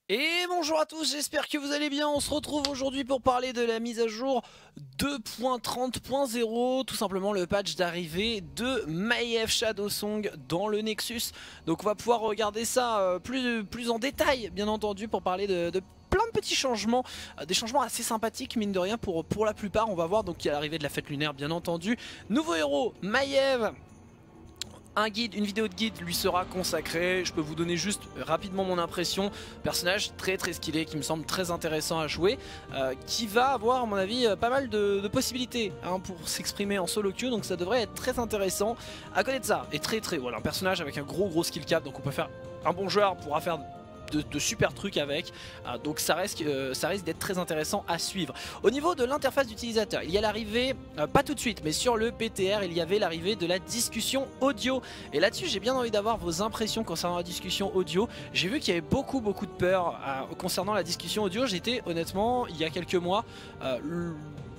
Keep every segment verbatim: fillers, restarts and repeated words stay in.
Et bonjour à tous, j'espère que vous allez bien. On se retrouve aujourd'hui pour parler de la mise à jour deux point trente point zéro, tout simplement le patch d'arrivée de Maiev Shadowsong dans le Nexus. Donc on va pouvoir regarder ça euh, plus, plus en détail, bien entendu, pour parler de, de plein de petits changements, euh, des changements assez sympathiques mine de rien pour, pour la plupart. On va voir, donc il y a l'arrivée de la fête lunaire bien entendu. Nouveau héros, Maiev. Un guide, une vidéo de guide lui sera consacrée. Je peux vous donner juste rapidement mon impression. Personnage très très skillé qui me semble très intéressant à jouer, euh, qui va avoir à mon avis pas mal de, de possibilités hein, pour s'exprimer en solo queue, donc ça devrait être très intéressant. À côté de ça, et très très voilà, un personnage avec un gros gros skill cap, donc on peut faire, un bon joueur pourra faire De, de super trucs avec, euh, donc ça, reste, euh, ça risque d'être très intéressant à suivre. Au niveau de l'interface d'utilisateur, il y a l'arrivée, euh, pas tout de suite, mais sur le P T R, il y avait l'arrivée de la discussion audio. Et là-dessus, j'ai bien envie d'avoir vos impressions concernant la discussion audio. J'ai vu qu'il y avait beaucoup beaucoup de peur euh, concernant la discussion audio. J'étais honnêtement, il y a quelques mois, euh,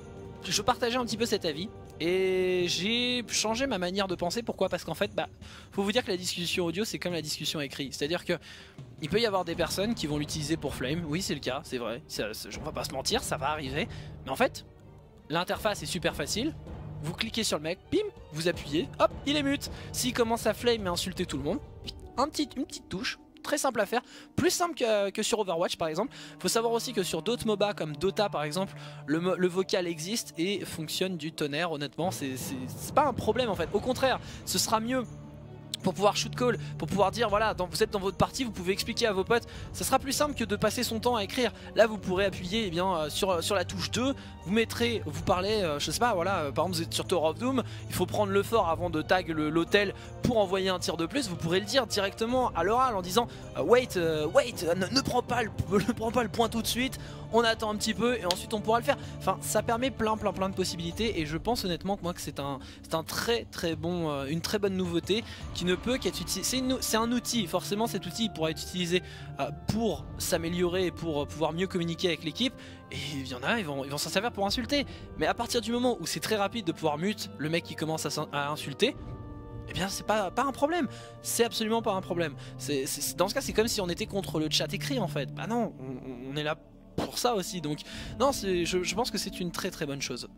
je partageais un petit peu cet avis. Et j'ai changé ma manière de penser. Pourquoi? Parce qu'en fait, bah, faut vous dire que la discussion audio, c'est comme la discussion écrite. C'est-à-dire que il peut y avoir des personnes qui vont l'utiliser pour flame. Oui, c'est le cas, c'est vrai. Ça, ça, on va pas se mentir, ça va arriver. Mais en fait, l'interface est super facile. Vous cliquez sur le mec, bim, vous appuyez, hop, il est mute. S'il commence à flame et insulter tout le monde, un petit, une petite touche. Très simple à faire, plus simple que, que sur Overwatch par exemple. Faut savoir aussi que sur d'autres MOBA comme Dota par exemple, le, le vocal existe et fonctionne du tonnerre. Honnêtement, c'est pas un problème en fait. Au contraire, ce sera mieux pour pouvoir shoot call, pour pouvoir dire voilà, dans, vous êtes dans votre partie, vous pouvez expliquer à vos potes. Ça sera plus simple que de passer son temps à écrire. Là vous pourrez appuyer eh bien, euh, sur, sur la touche deux, vous mettrez, vous parlez, euh, je sais pas, voilà, euh, par exemple vous êtes sur Tower of Doom, il faut prendre le fort avant de tag l'hôtel pour envoyer un tir de plus. Vous pourrez le dire directement à l'oral en disant euh, wait, euh, wait, euh, ne, ne, prends pas le, ne prends pas le point tout de suite, on attend un petit peu et ensuite on pourra le faire. Enfin, ça permet plein plein plein de possibilités et je pense honnêtement que moi que c'est un, un très très bon, euh, une très bonne nouveauté qui ne peut qu'être utilisé. C'est un outil, forcément cet outil il pourra être utilisé euh, pour s'améliorer et pour euh, pouvoir mieux communiquer avec l'équipe. Et il y en a, ils vont ils vont s'en servir pour insulter. Mais à partir du moment où c'est très rapide de pouvoir mute le mec qui commence à, à insulter, eh bien c'est pas, pas un problème, c'est absolument pas un problème. C'est, c'est, dans ce cas c'est comme si on était contre le chat écrit en fait. Bah non, on, on est là pour ça aussi, donc non, je, je pense que c'est une très très bonne chose.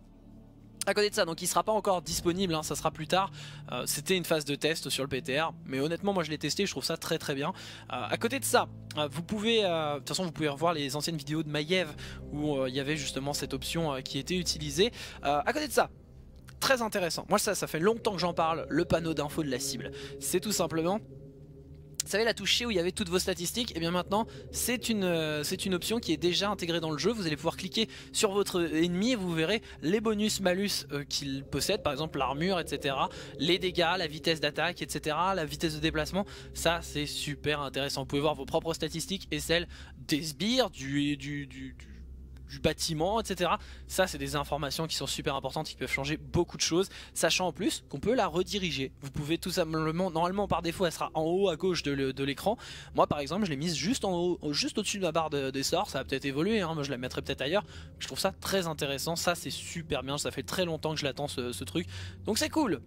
À côté de ça, donc il sera pas encore disponible, hein, ça sera plus tard. Euh, C'était une phase de test sur le P T R, mais honnêtement moi je l'ai testé, je trouve ça très très bien. Euh, à côté de ça, euh, vous pouvez, euh, de toute façon vous pouvez revoir les anciennes vidéos de Maiev où euh, il y avait justement cette option euh, qui était utilisée. Euh, à côté de ça, très intéressant, moi ça, ça fait longtemps que j'en parle, le panneau d'info de la cible. C'est tout simplement, vous savez la touche C où il y avait toutes vos statistiques, et bien maintenant c'est une, euh, c'est une option qui est déjà intégrée dans le jeu. Vous allez pouvoir cliquer sur votre ennemi et vous verrez les bonus malus euh, qu'il possède, par exemple l'armure, et cetera. Les dégâts, la vitesse d'attaque, et cetera. La vitesse de déplacement, ça c'est super intéressant. Vous pouvez voir vos propres statistiques et celles des sbires, du, du, du, du du bâtiment, et cetera. Ça c'est des informations qui sont super importantes, qui peuvent changer beaucoup de choses, sachant en plus qu'on peut la rediriger. Vous pouvez tout simplement, normalement par défaut elle sera en haut à gauche de l'écran. Moi par exemple je l'ai mise juste en haut, juste au-dessus de ma barre de, des sorts. Ça a peut-être évolué, hein, moi je la mettrai peut-être ailleurs. Je trouve ça très intéressant, ça c'est super bien, ça fait très longtemps que je l'attends ce, ce truc, donc c'est cool.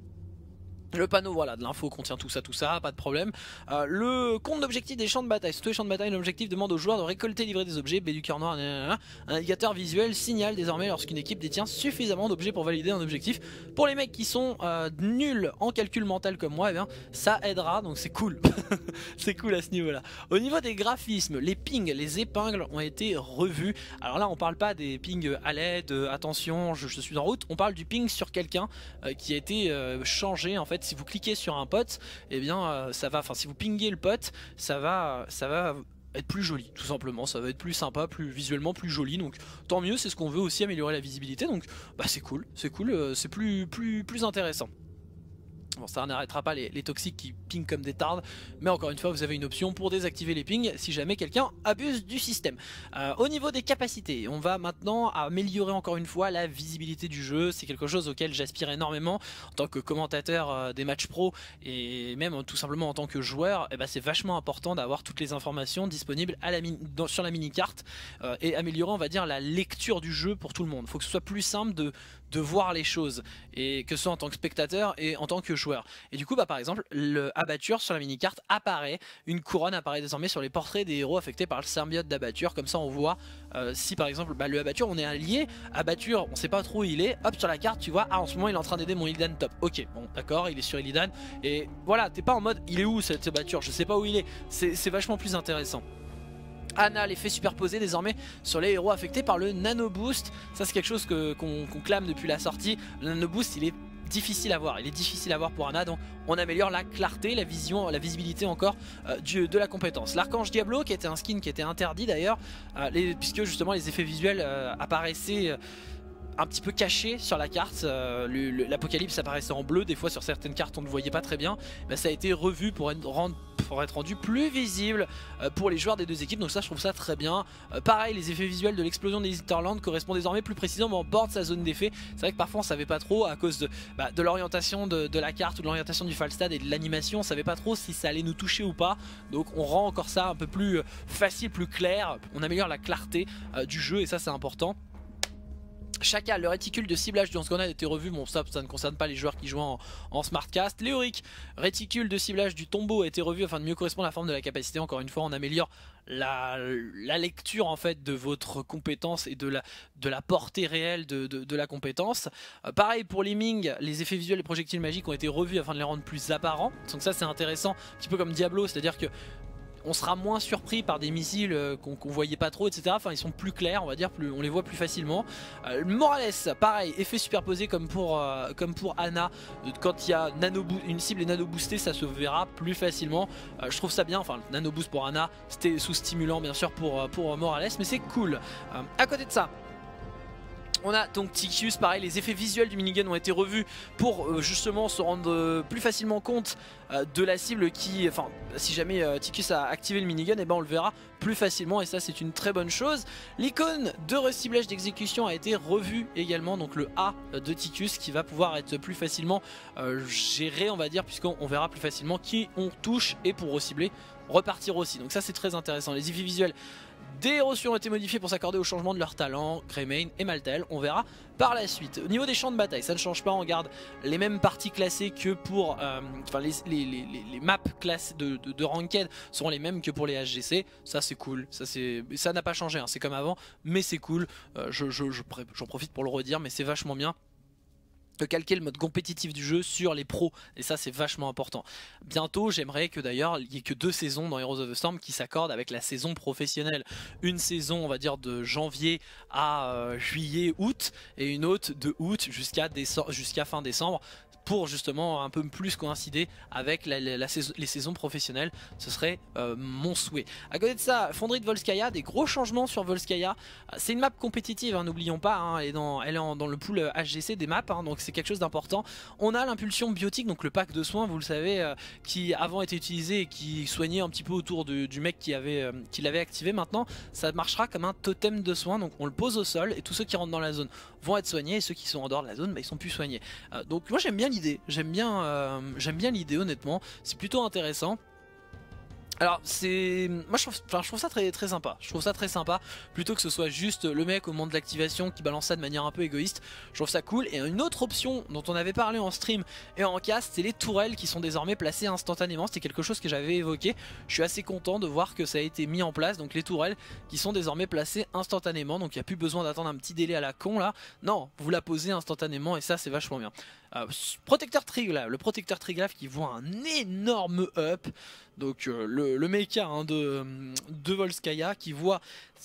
Le panneau, voilà, de l'info contient tout ça, tout ça, pas de problème. Euh, le compte d'objectif des champs de bataille. Sur tous les champs de bataille, l'objectif demande aux joueurs de récolter et livrer des objets. B du cœur noir, nanana. Un indicateur visuel signale désormais lorsqu'une équipe détient suffisamment d'objets pour valider un objectif. Pour les mecs qui sont euh, nuls en calcul mental comme moi, eh bien, ça aidera, donc c'est cool. C'est cool à ce niveau-là. Au niveau des graphismes, les pings, les épingles ont été revus. Alors là, on parle pas des pings à l'aide, attention, je, je suis en route. On parle du ping sur quelqu'un euh, qui a été euh, changé en fait. Si vous cliquez sur un pote, et eh bien euh, ça va, enfin si vous pingez le pote, ça va, ça va être plus joli, tout simplement, ça va être plus sympa, plus visuellement plus joli, donc tant mieux, c'est ce qu'on veut aussi, améliorer la visibilité, donc bah c'est cool, c'est cool, euh, c'est plus, plus, plus intéressant. Bon, ça n'arrêtera pas les, les toxiques qui pingent comme des tardes, mais encore une fois vous avez une option pour désactiver les pings si jamais quelqu'un abuse du système. Euh, au niveau des capacités, on va maintenant améliorer encore une fois la visibilité du jeu. C'est quelque chose auquel j'aspire énormément en tant que commentateur euh, des matchs pro et même tout simplement en tant que joueur. Et ben, c'est vachement important d'avoir toutes les informations disponibles à la dans, sur la mini carte euh, et améliorer on va dire la lecture du jeu pour tout le monde. Il faut que ce soit plus simple de, de voir les choses, et que ce soit en tant que spectateur et en tant que joueur. Et du coup bah par exemple le abatture sur la mini-carte apparaît, une couronne apparaît désormais sur les portraits des héros affectés par le symbiote d'abatture, comme ça on voit euh, si par exemple bah, le abatture, on est allié, abatture on sait pas trop où il est, hop sur la carte tu vois, ah en ce moment il est en train d'aider mon Illidan top, ok bon d'accord il est sur Illidan, et voilà t'es pas en mode il est où cette abatture, je sais pas où il est, c'est vachement plus intéressant. Ana, l'effet superposé désormais sur les héros affectés par le nano boost, ça c'est quelque chose qu'on qu qu'on clame depuis la sortie. Le nano boost il est difficile à voir, il est difficile à voir pour Ana, donc on améliore la clarté, la vision, la visibilité encore euh, du, de la compétence. L'Archange Diablo qui était un skin qui était interdit d'ailleurs, euh, puisque justement les effets visuels euh, apparaissaient euh, un petit peu caché sur la carte, euh, l'Apocalypse apparaissait en bleu, des fois sur certaines cartes on ne le voyait pas très bien, ben, ça a été revu pour être, rendre, pour être rendu plus visible euh, pour les joueurs des deux équipes, donc ça je trouve ça très bien. Euh, pareil, les effets visuels de l'explosion des Hinterlands correspondent désormais plus précisément en bord de sa zone d'effet. C'est vrai que parfois on savait pas trop à cause de, bah, de l'orientation de, de la carte ou de l'orientation du Falstad et de l'animation, on savait pas trop si ça allait nous toucher ou pas, donc on rend encore ça un peu plus facile, plus clair, on améliore la clarté euh, du jeu et ça c'est important. Chacal, le réticule de ciblage du Hansgrenade a été revu, bon ça, ça ne concerne pas les joueurs qui jouent en, en Smartcast. Léoric, réticule de ciblage du tombeau a été revu afin de mieux correspondre à la forme de la capacité. Encore une fois on améliore la, la lecture en fait de votre compétence et de la, de la portée réelle de, de, de la compétence. Euh, pareil pour les Ming, les effets visuels et projectiles magiques ont été revus afin de les rendre plus apparents. Donc ça c'est intéressant, un petit peu comme Diablo, c'est à dire que on sera moins surpris par des missiles euh, qu'on qu'on voyait pas trop, et cetera. Enfin, ils sont plus clairs, on va dire, plus, on les voit plus facilement. Euh, Morales, pareil, effet superposé comme pour, euh, comme pour Ana. Quand il y a nano une cible est nano boostée, ça se verra plus facilement. Euh, je trouve ça bien. Enfin, nano boost pour Ana, c'était sous stimulant bien sûr pour, pour Morales, mais c'est cool. Euh, à côté de ça, on a donc Ticus, pareil, les effets visuels du minigun ont été revus pour euh, justement se rendre euh, plus facilement compte euh, de la cible qui, enfin, si jamais euh, Ticus a activé le minigun, et eh ben on le verra plus facilement et ça c'est une très bonne chose. L'icône de reciblage d'exécution a été revue également, donc le A de Ticus qui va pouvoir être plus facilement euh, géré, on va dire, puisqu'on verra plus facilement qui on touche et pour recibler, repartir aussi. Donc ça c'est très intéressant. Les effets visuels des héros ont été modifiés pour s'accorder au changement de leur talent, Greymane et Maltael, on verra par la suite. Au niveau des champs de bataille, ça ne change pas, on garde les mêmes parties classées que pour... Euh, enfin, les, les, les, les maps classées de, de, de Ranked seront les mêmes que pour les H G C, ça c'est cool, ça n'a pas changé, hein, c'est comme avant, mais c'est cool, euh, j'en je, je, je, profite pour le redire, mais c'est vachement bien de calquer le mode compétitif du jeu sur les pros, et ça c'est vachement important. Bientôt j'aimerais que d'ailleurs il n'y ait que deux saisons dans Heroes of the Storm qui s'accordent avec la saison professionnelle. Une saison on va dire de janvier à euh, juillet, août, et une autre de août jusqu'à jusqu'à fin décembre, pour justement un peu plus coïncider avec la, la, la saison, les saisons professionnelles. Ce serait euh, mon souhait. À côté de ça, Fonderie de Volskaya, des gros changements sur Volskaya. C'est une map compétitive, hein, n'oublions pas, hein, elle est, dans, elle est en, dans le pool H G C des maps, hein, donc c'est quelque chose d'important. On a l'impulsion biotique, donc le pack de soins, vous le savez, euh, qui avant était utilisé et qui soignait un petit peu autour de, du mec qui avait euh, qui l'avait activé. Maintenant ça marchera comme un totem de soins, donc on le pose au sol et tous ceux qui rentrent dans la zone vont être soignés, et ceux qui sont en dehors de la zone, bah, ils sont plus soignés. Euh, donc moi j'aime bien l'idée, j'aime bien, euh, j'aime bien l'idée honnêtement, c'est plutôt intéressant. Alors c'est, moi je trouve, enfin, je trouve ça très, très sympa, je trouve ça très sympa, plutôt que ce soit juste le mec au moment de l'activation qui balance ça de manière un peu égoïste, je trouve ça cool. Et une autre option dont on avait parlé en stream et en cast, c'est les tourelles qui sont désormais placées instantanément, c'était quelque chose que j'avais évoqué, je suis assez content de voir que ça a été mis en place, donc les tourelles qui sont désormais placées instantanément, donc il n'y a plus besoin d'attendre un petit délai à la con là, non, vous la posez instantanément et ça c'est vachement bien. Euh, protecteur Triglav, le protecteur Triglav qui voit un énorme up, donc euh, le, le mecha hein, de, de Volskaya qui voit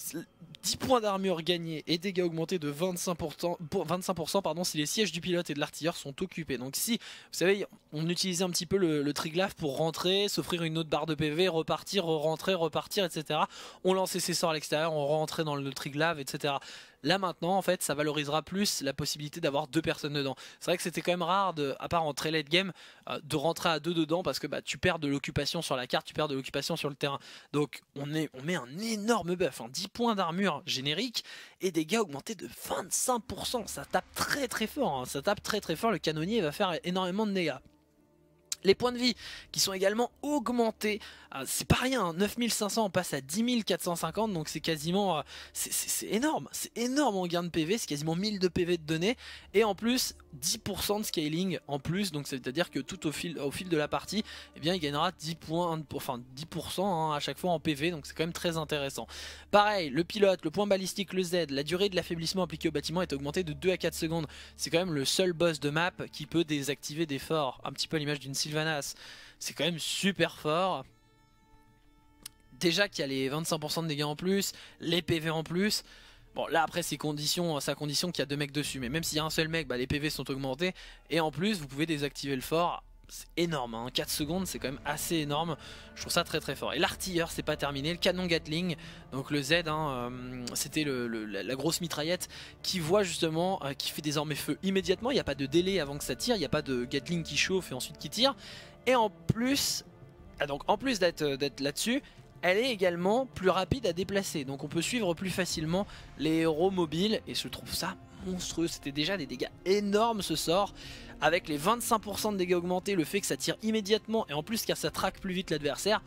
dix points d'armure gagnés et dégâts augmentés de vingt-cinq pour cent, vingt-cinq pour cent pardon, si les sièges du pilote et de l'artilleur sont occupés. Donc si, vous savez, on utilisait un petit peu le, le Triglav pour rentrer, s'offrir une autre barre de P V, repartir, rentrer, repartir, et cetera. On lançait ses sorts à l'extérieur, on rentrait dans le Triglav, et cetera. Là maintenant en fait ça valorisera plus la possibilité d'avoir deux personnes dedans. C'est vrai que c'était quand même rare, de, à part en très late game, euh, de rentrer à deux dedans parce que bah, tu perds de l'occupation sur la carte, tu perds de l'occupation sur le terrain. Donc on, est, on met un énorme buff, hein, dix points d'armure générique et dégâts augmentés de vingt-cinq pour cent. Ça tape très très fort, hein, ça tape très très fort, le canonnier va faire énormément de dégâts. Les points de vie qui sont également augmentés, euh, c'est pas rien, hein. neuf mille cinq cents, on passe à dix mille quatre cent cinquante, donc c'est quasiment, euh, c'est énorme, c'est énorme en gain de P V, c'est quasiment mille de P V de données, et en plus dix pour cent de scaling en plus, donc c'est à dire que tout au fil, au fil de la partie, eh bien il gagnera dix points, enfin dix pour cent hein, à chaque fois en P V, donc c'est quand même très intéressant. Pareil, le pilote, le point balistique, le Z, la durée de l'affaiblissement appliqué au bâtiment est augmentée de deux à quatre secondes, c'est quand même le seul boss de map qui peut désactiver des forts, un petit peu à l'image d'une Sylvanas. C'est quand même super fort. Déjà qu'il y a les vingt-cinq pour cent de dégâts en plus, les P V en plus. Bon là après c'est condition, c'est à condition qu'il y a deux mecs dessus. Mais même s'il y a un seul mec, bah, les P V sont augmentés. Et en plus vous pouvez désactiver le fort. C'est énorme, hein. quatre secondes c'est quand même assez énorme. Je trouve ça très très fort. Et l'artilleur c'est pas terminé, le canon Gatling, donc le Z, hein, euh, c'était le, le, la grosse mitraillette qui voit justement, euh, qui fait désormais feu immédiatement. Il n'y a pas de délai avant que ça tire, il n'y a pas de Gatling qui chauffe et ensuite qui tire. Et en plus, ah donc en plus d'être d'être là-dessus, elle est également plus rapide à déplacer. Donc on peut suivre plus facilement les héros mobiles. Et je trouve ça monstrueux. C'était déjà des dégâts énormes ce sort. Avec les vingt-cinq pour cent de dégâts augmentés, le fait que ça tire immédiatement. Et en plus car ça traque plus vite l'adversaire.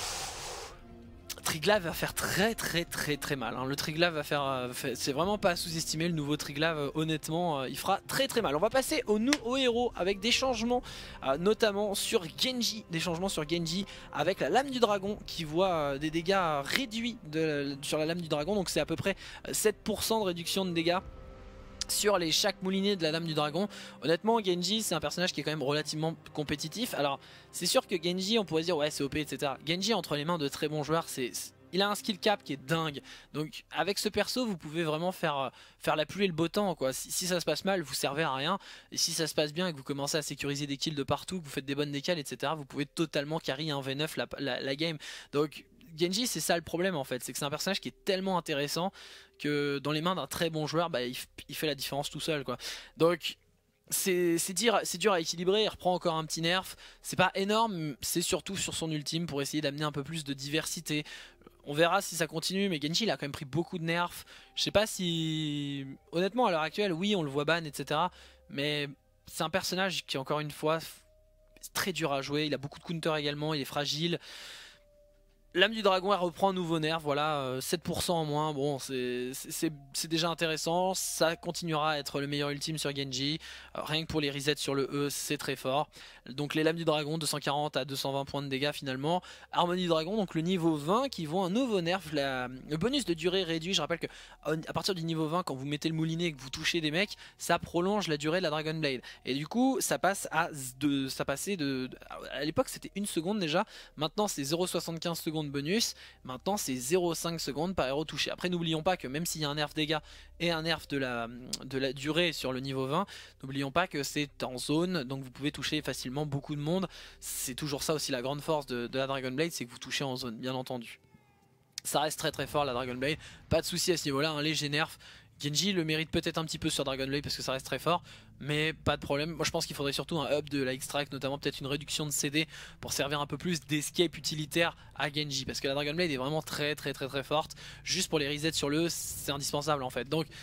Triglav va faire très très très très mal, hein. Le Triglav va faire, euh, c'est vraiment pas à sous-estimer le nouveau Triglav, euh, honnêtement euh, il fera très très mal. On va passer au nouveau héros avec des changements, euh, notamment sur Genji, des changements sur Genji avec la lame du dragon qui voit euh, des dégâts réduits de, sur la lame du dragon, donc c'est à peu près sept pour cent de réduction de dégâts sur les chaque moulinet de la lame du dragon. Honnêtement Genji c'est un personnage qui est quand même relativement compétitif. Alors c'est sûr que Genji on pourrait dire ouais c'est O P etc. Genji entre les mains de très bons joueurs, c'est il a un skill cap qui est dingue. Donc avec ce perso vous pouvez vraiment faire, faire la pluie et le beau temps quoi. Si, si ça se passe mal vous servez à rien. Et si ça se passe bien et que vous commencez à sécuriser des kills de partout, que vous faites des bonnes décales etc, vous pouvez totalement carry un V neuf la, la, la game. Donc Genji c'est ça le problème en fait, c'est que c'est un personnage qui est tellement intéressant que dans les mains d'un très bon joueur bah, il, il fait la différence tout seul quoi. Donc c'est dur, dur à équilibrer, il reprend encore un petit nerf, c'est pas énorme, c'est surtout sur son ultime pour essayer d'amener un peu plus de diversité. On verra si ça continue, mais Genji il a quand même pris beaucoup de nerfs. Je sais pas si... Honnêtement à l'heure actuelle oui on le voit ban etc, mais c'est un personnage qui encore une fois c'est très dur à jouer, il a beaucoup de counter également, il est fragile. Lame du dragon elle reprend un nouveau nerf, voilà, euh, sept pour cent en moins, bon c'est déjà intéressant, ça continuera à être le meilleur ultime sur Genji, euh, rien que pour les resets sur le E c'est très fort. Donc les lames du dragon deux cent quarante à deux cent vingt points de dégâts finalement. Harmonie du dragon donc le niveau vingt qui voit un nouveau nerf, la, le bonus de durée réduit, je rappelle que à partir du niveau vingt quand vous mettez le moulinet et que vous touchez des mecs, ça prolonge la durée de la Dragon Blade. Et du coup ça passe à de, ça passait de, à l'époque c'était une seconde déjà, maintenant c'est zéro virgule soixante-quinze secondes bonus, maintenant c'est zéro virgule cinq secondes par héros touché. Après n'oublions pas que même s'il y a un nerf dégâts et un nerf de la, de la durée sur le niveau vingt, n'oublions pas que c'est en zone, donc vous pouvez toucher facilement beaucoup de monde. C'est toujours ça aussi la grande force de, de la Dragon Blade, c'est que vous touchez en zone, bien entendu. Ça reste très très fort la Dragon Blade, pas de souci à ce niveau là, un léger nerf. Genji le mérite peut-être un petit peu sur Dragon Blade parce que ça reste très fort, mais pas de problème. Moi je pense qu'il faudrait surtout un up de la Extract, notamment peut-être une réduction de C D pour servir un peu plus d'escape utilitaire à Genji, parce que la Dragon Blade est vraiment très très très très forte. Juste pour les resets sur le E, c'est indispensable en fait. Donc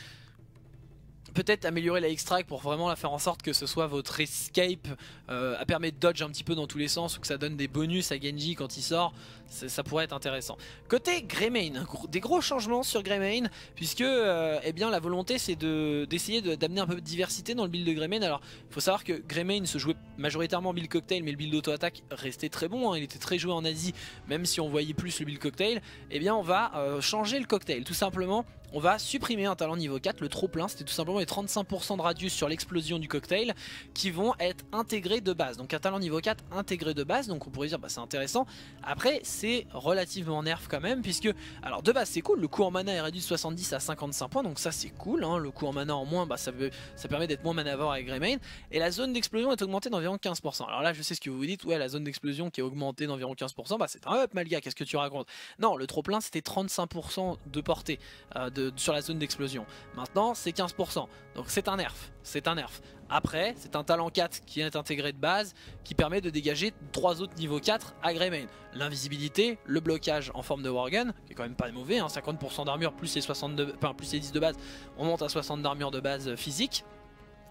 peut-être améliorer la Extract pour vraiment la faire en sorte que ce soit votre escape, euh, à permettre de dodge un petit peu dans tous les sens, ou que ça donne des bonus à Genji quand il sort, ça pourrait être intéressant. Côté Greymane, des gros changements sur Greymane, puisque euh, eh bien, la volonté c'est d'essayer de, d'amener un peu de diversité dans le build de Greymane. Alors il faut savoir que Greymane se jouait majoritairement build cocktail, mais le build auto-attaque restait très bon, hein, il était très joué en Asie, même si on voyait plus le build cocktail. Eh bien on va euh, changer le cocktail, tout simplement. On va supprimer un talent niveau quatre, le trop plein, c'était tout simplement les trente-cinq pour cent de radius sur l'explosion du cocktail qui vont être intégrés de base. Donc un talent niveau quatre intégré de base, donc on pourrait dire bah, c'est intéressant. Après c'est relativement nerf quand même, puisque alors de base c'est cool, le coût en mana est réduit de soixante-dix à cinquante-cinq points, donc ça c'est cool, hein. Le coût en mana en moins, bah, ça, veut, ça permet d'être moins manavore avec Greymane. Et la zone d'explosion est augmentée d'environ quinze pour cent. Alors là je sais ce que vous vous dites, ouais la zone d'explosion qui est augmentée d'environ quinze pour cent, bah c'est un up Malga, qu'est-ce que tu racontes? Non, le trop plein c'était trente-cinq pour cent de portée euh, de, sur la zone d'explosion. Maintenant c'est quinze pour cent, donc c'est un nerf, c'est un nerf. Après c'est un talent quatre qui est intégré de base, qui permet de dégager trois autres niveaux quatre à Greymane. L'invisibilité, le blocage en forme de Worgen, qui est quand même pas mauvais, hein, cinquante pour cent d'armure plus les soixante-deux, enfin, plus les dix de base, on monte à soixante d'armure de base physique.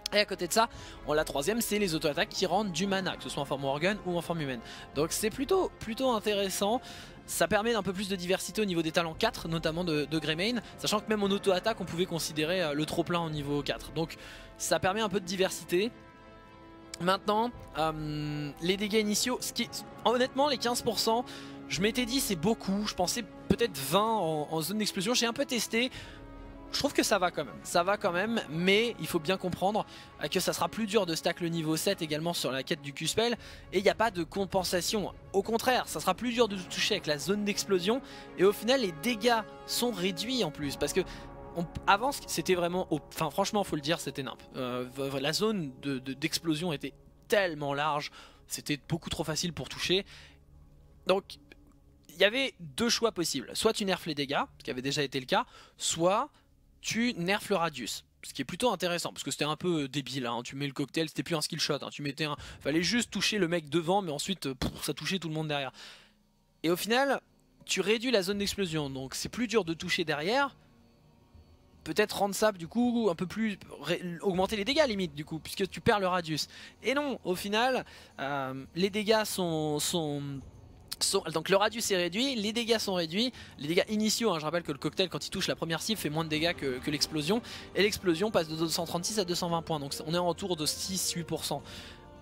Et à côté de ça, on, la troisième, c'est les auto-attaques qui rendent du mana, que ce soit en forme Worgen ou en forme humaine. Donc c'est plutôt, plutôt intéressant. Ça permet d'un peu plus de diversité au niveau des talents quatre, notamment de, de Greymane, sachant que même en auto-attaque, on pouvait considérer le trop-plein au niveau quatre. Donc ça permet un peu de diversité. Maintenant, euh, les dégâts initiaux, ce qui est, honnêtement, les quinze pour cent, je m'étais dit c'est beaucoup. Je pensais peut-être vingt en, en zone d'explosion. J'ai un peu testé. Je trouve que ça va quand même, ça va quand même, mais il faut bien comprendre que ça sera plus dur de stack le niveau sept également sur la quête du Q-Spell, et il n'y a pas de compensation. Au contraire, ça sera plus dur de toucher avec la zone d'explosion, et au final les dégâts sont réduits en plus, parce que on, avant c'était vraiment, au, enfin franchement faut le dire, c'était nimp. Euh, la zone d'explosion de, de, était tellement large, c'était beaucoup trop facile pour toucher, donc il y avait deux choix possibles, soit tu nerfs les dégâts, ce qui avait déjà été le cas, soit tu nerfs le radius, ce qui est plutôt intéressant parce que c'était un peu débile, hein. Tu mets le cocktail, c'était plus un skill shot, hein. Tu mettais un, fallait juste toucher le mec devant, mais ensuite pff, ça touchait tout le monde derrière. Et au final, tu réduis la zone d'explosion, donc c'est plus dur de toucher derrière. Peut-être rendre ça du coup un peu plus, augmenter les dégâts limite du coup, puisque tu perds le radius. Et non, au final, euh, les dégâts sont, sont donc le radius est réduit, les dégâts sont réduits, les dégâts initiaux, hein, je rappelle que le cocktail quand il touche la première cible fait moins de dégâts que, que l'explosion, et l'explosion passe de deux cent trente-six à deux cent vingt points, donc on est en tour de six à huit pour cent.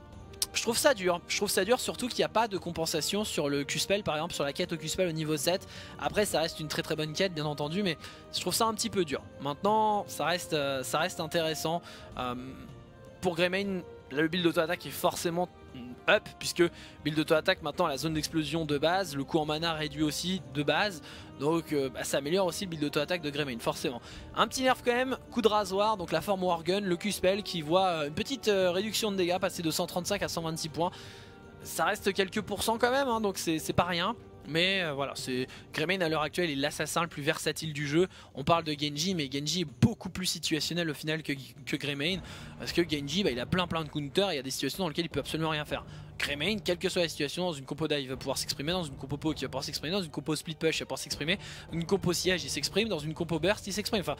Je trouve ça dur, je trouve ça dur surtout qu'il n'y a pas de compensation sur le Q-Spell, par exemple sur la quête au Q-Spell au niveau sept. Après ça reste une très très bonne quête bien entendu, mais je trouve ça un petit peu dur. Maintenant ça reste, euh, ça reste intéressant. Euh, pour Greymane, le build d'auto-attaque est forcément up, puisque build auto-attaque maintenant la zone d'explosion de base, le coût en mana réduit aussi de base, donc euh, bah, ça améliore aussi le build auto-attaque de Greymane forcément. Un petit nerf quand même, coup de rasoir, donc la forme Worgen, le Q-Spell qui voit euh, une petite euh, réduction de dégâts, passer de cent trente-cinq à cent vingt-six points. Ça reste quelques pourcents quand même, hein, donc c'est pas rien. Mais euh, voilà, Greymane à l'heure actuelle est l'assassin le plus versatile du jeu. On parle de Genji, mais Genji est beaucoup plus situationnel au final que, que Greymane. Parce que Genji, bah, il a plein plein de counters, il y a des situations dans lesquelles il peut absolument rien faire. Greymane, quelle que soit la situation, dans une compo dive il va pouvoir s'exprimer, dans une compo poke il va pouvoir s'exprimer, dans une compo split push il va pouvoir s'exprimer, une compo siège il s'exprime, dans une compo burst il s'exprime. Enfin,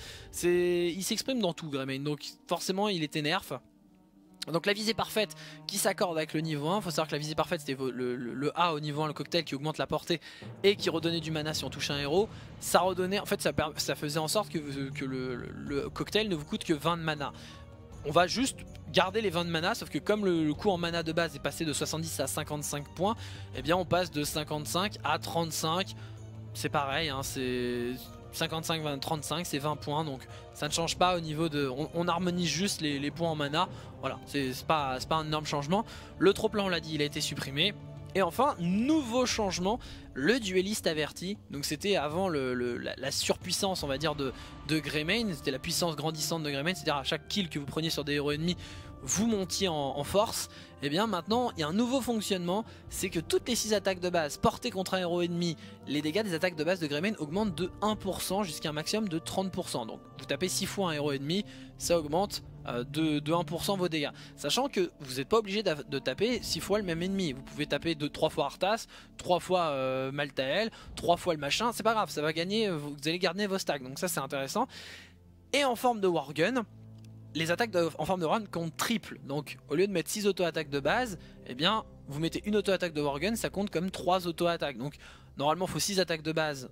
il s'exprime dans tout Greymane, donc forcément il était nerf. Donc la visée parfaite qui s'accorde avec le niveau un, il faut savoir que la visée parfaite c'était le, le, le A au niveau un, le cocktail qui augmente la portée et qui redonnait du mana si on touche un héros. Ça redonnait, en fait ça, ça faisait en sorte que, que le, le, le cocktail ne vous coûte que vingt de mana. On va juste garder les vingt de mana, sauf que comme le, le coût en mana de base est passé de soixante-dix à cinquante-cinq points, eh bien on passe de cinquante-cinq à trente-cinq, c'est pareil, hein, c'est cinquante-cinq, vingt, trente-cinq, c'est vingt points, donc ça ne change pas au niveau de... On, on harmonise juste les, les points en mana, voilà, c'est pas, pas un énorme changement. Le trop-plein, on l'a dit, il a été supprimé. Et enfin, nouveau changement, le dueliste averti. Donc c'était avant le, le, la, la surpuissance, on va dire, de, de Greymane. C'était la puissance grandissante de Greymane, c'est-à-dire à chaque kill que vous preniez sur des héros ennemis, vous montiez en, en force. Et bien maintenant, il y a un nouveau fonctionnement, c'est que toutes les six attaques de base portées contre un héros ennemi, les dégâts des attaques de base de Greymane augmentent de un pour cent jusqu'à un maximum de trente pour cent. Donc vous tapez six fois un héros ennemi, ça augmente De, de un pour cent vos dégâts, sachant que vous n'êtes pas obligé de taper six fois le même ennemi. Vous pouvez taper trois fois Arthas, trois fois euh, Maltael, trois fois le machin, c'est pas grave, ça va gagner, vous allez garder vos stacks, donc ça c'est intéressant. Et en forme de Worgen, les attaques de, en forme de run comptent triple, donc au lieu de mettre six auto-attaques de base, eh bien vous mettez une auto-attaque de Worgen, ça compte comme trois auto-attaques, donc normalement il faut six attaques de base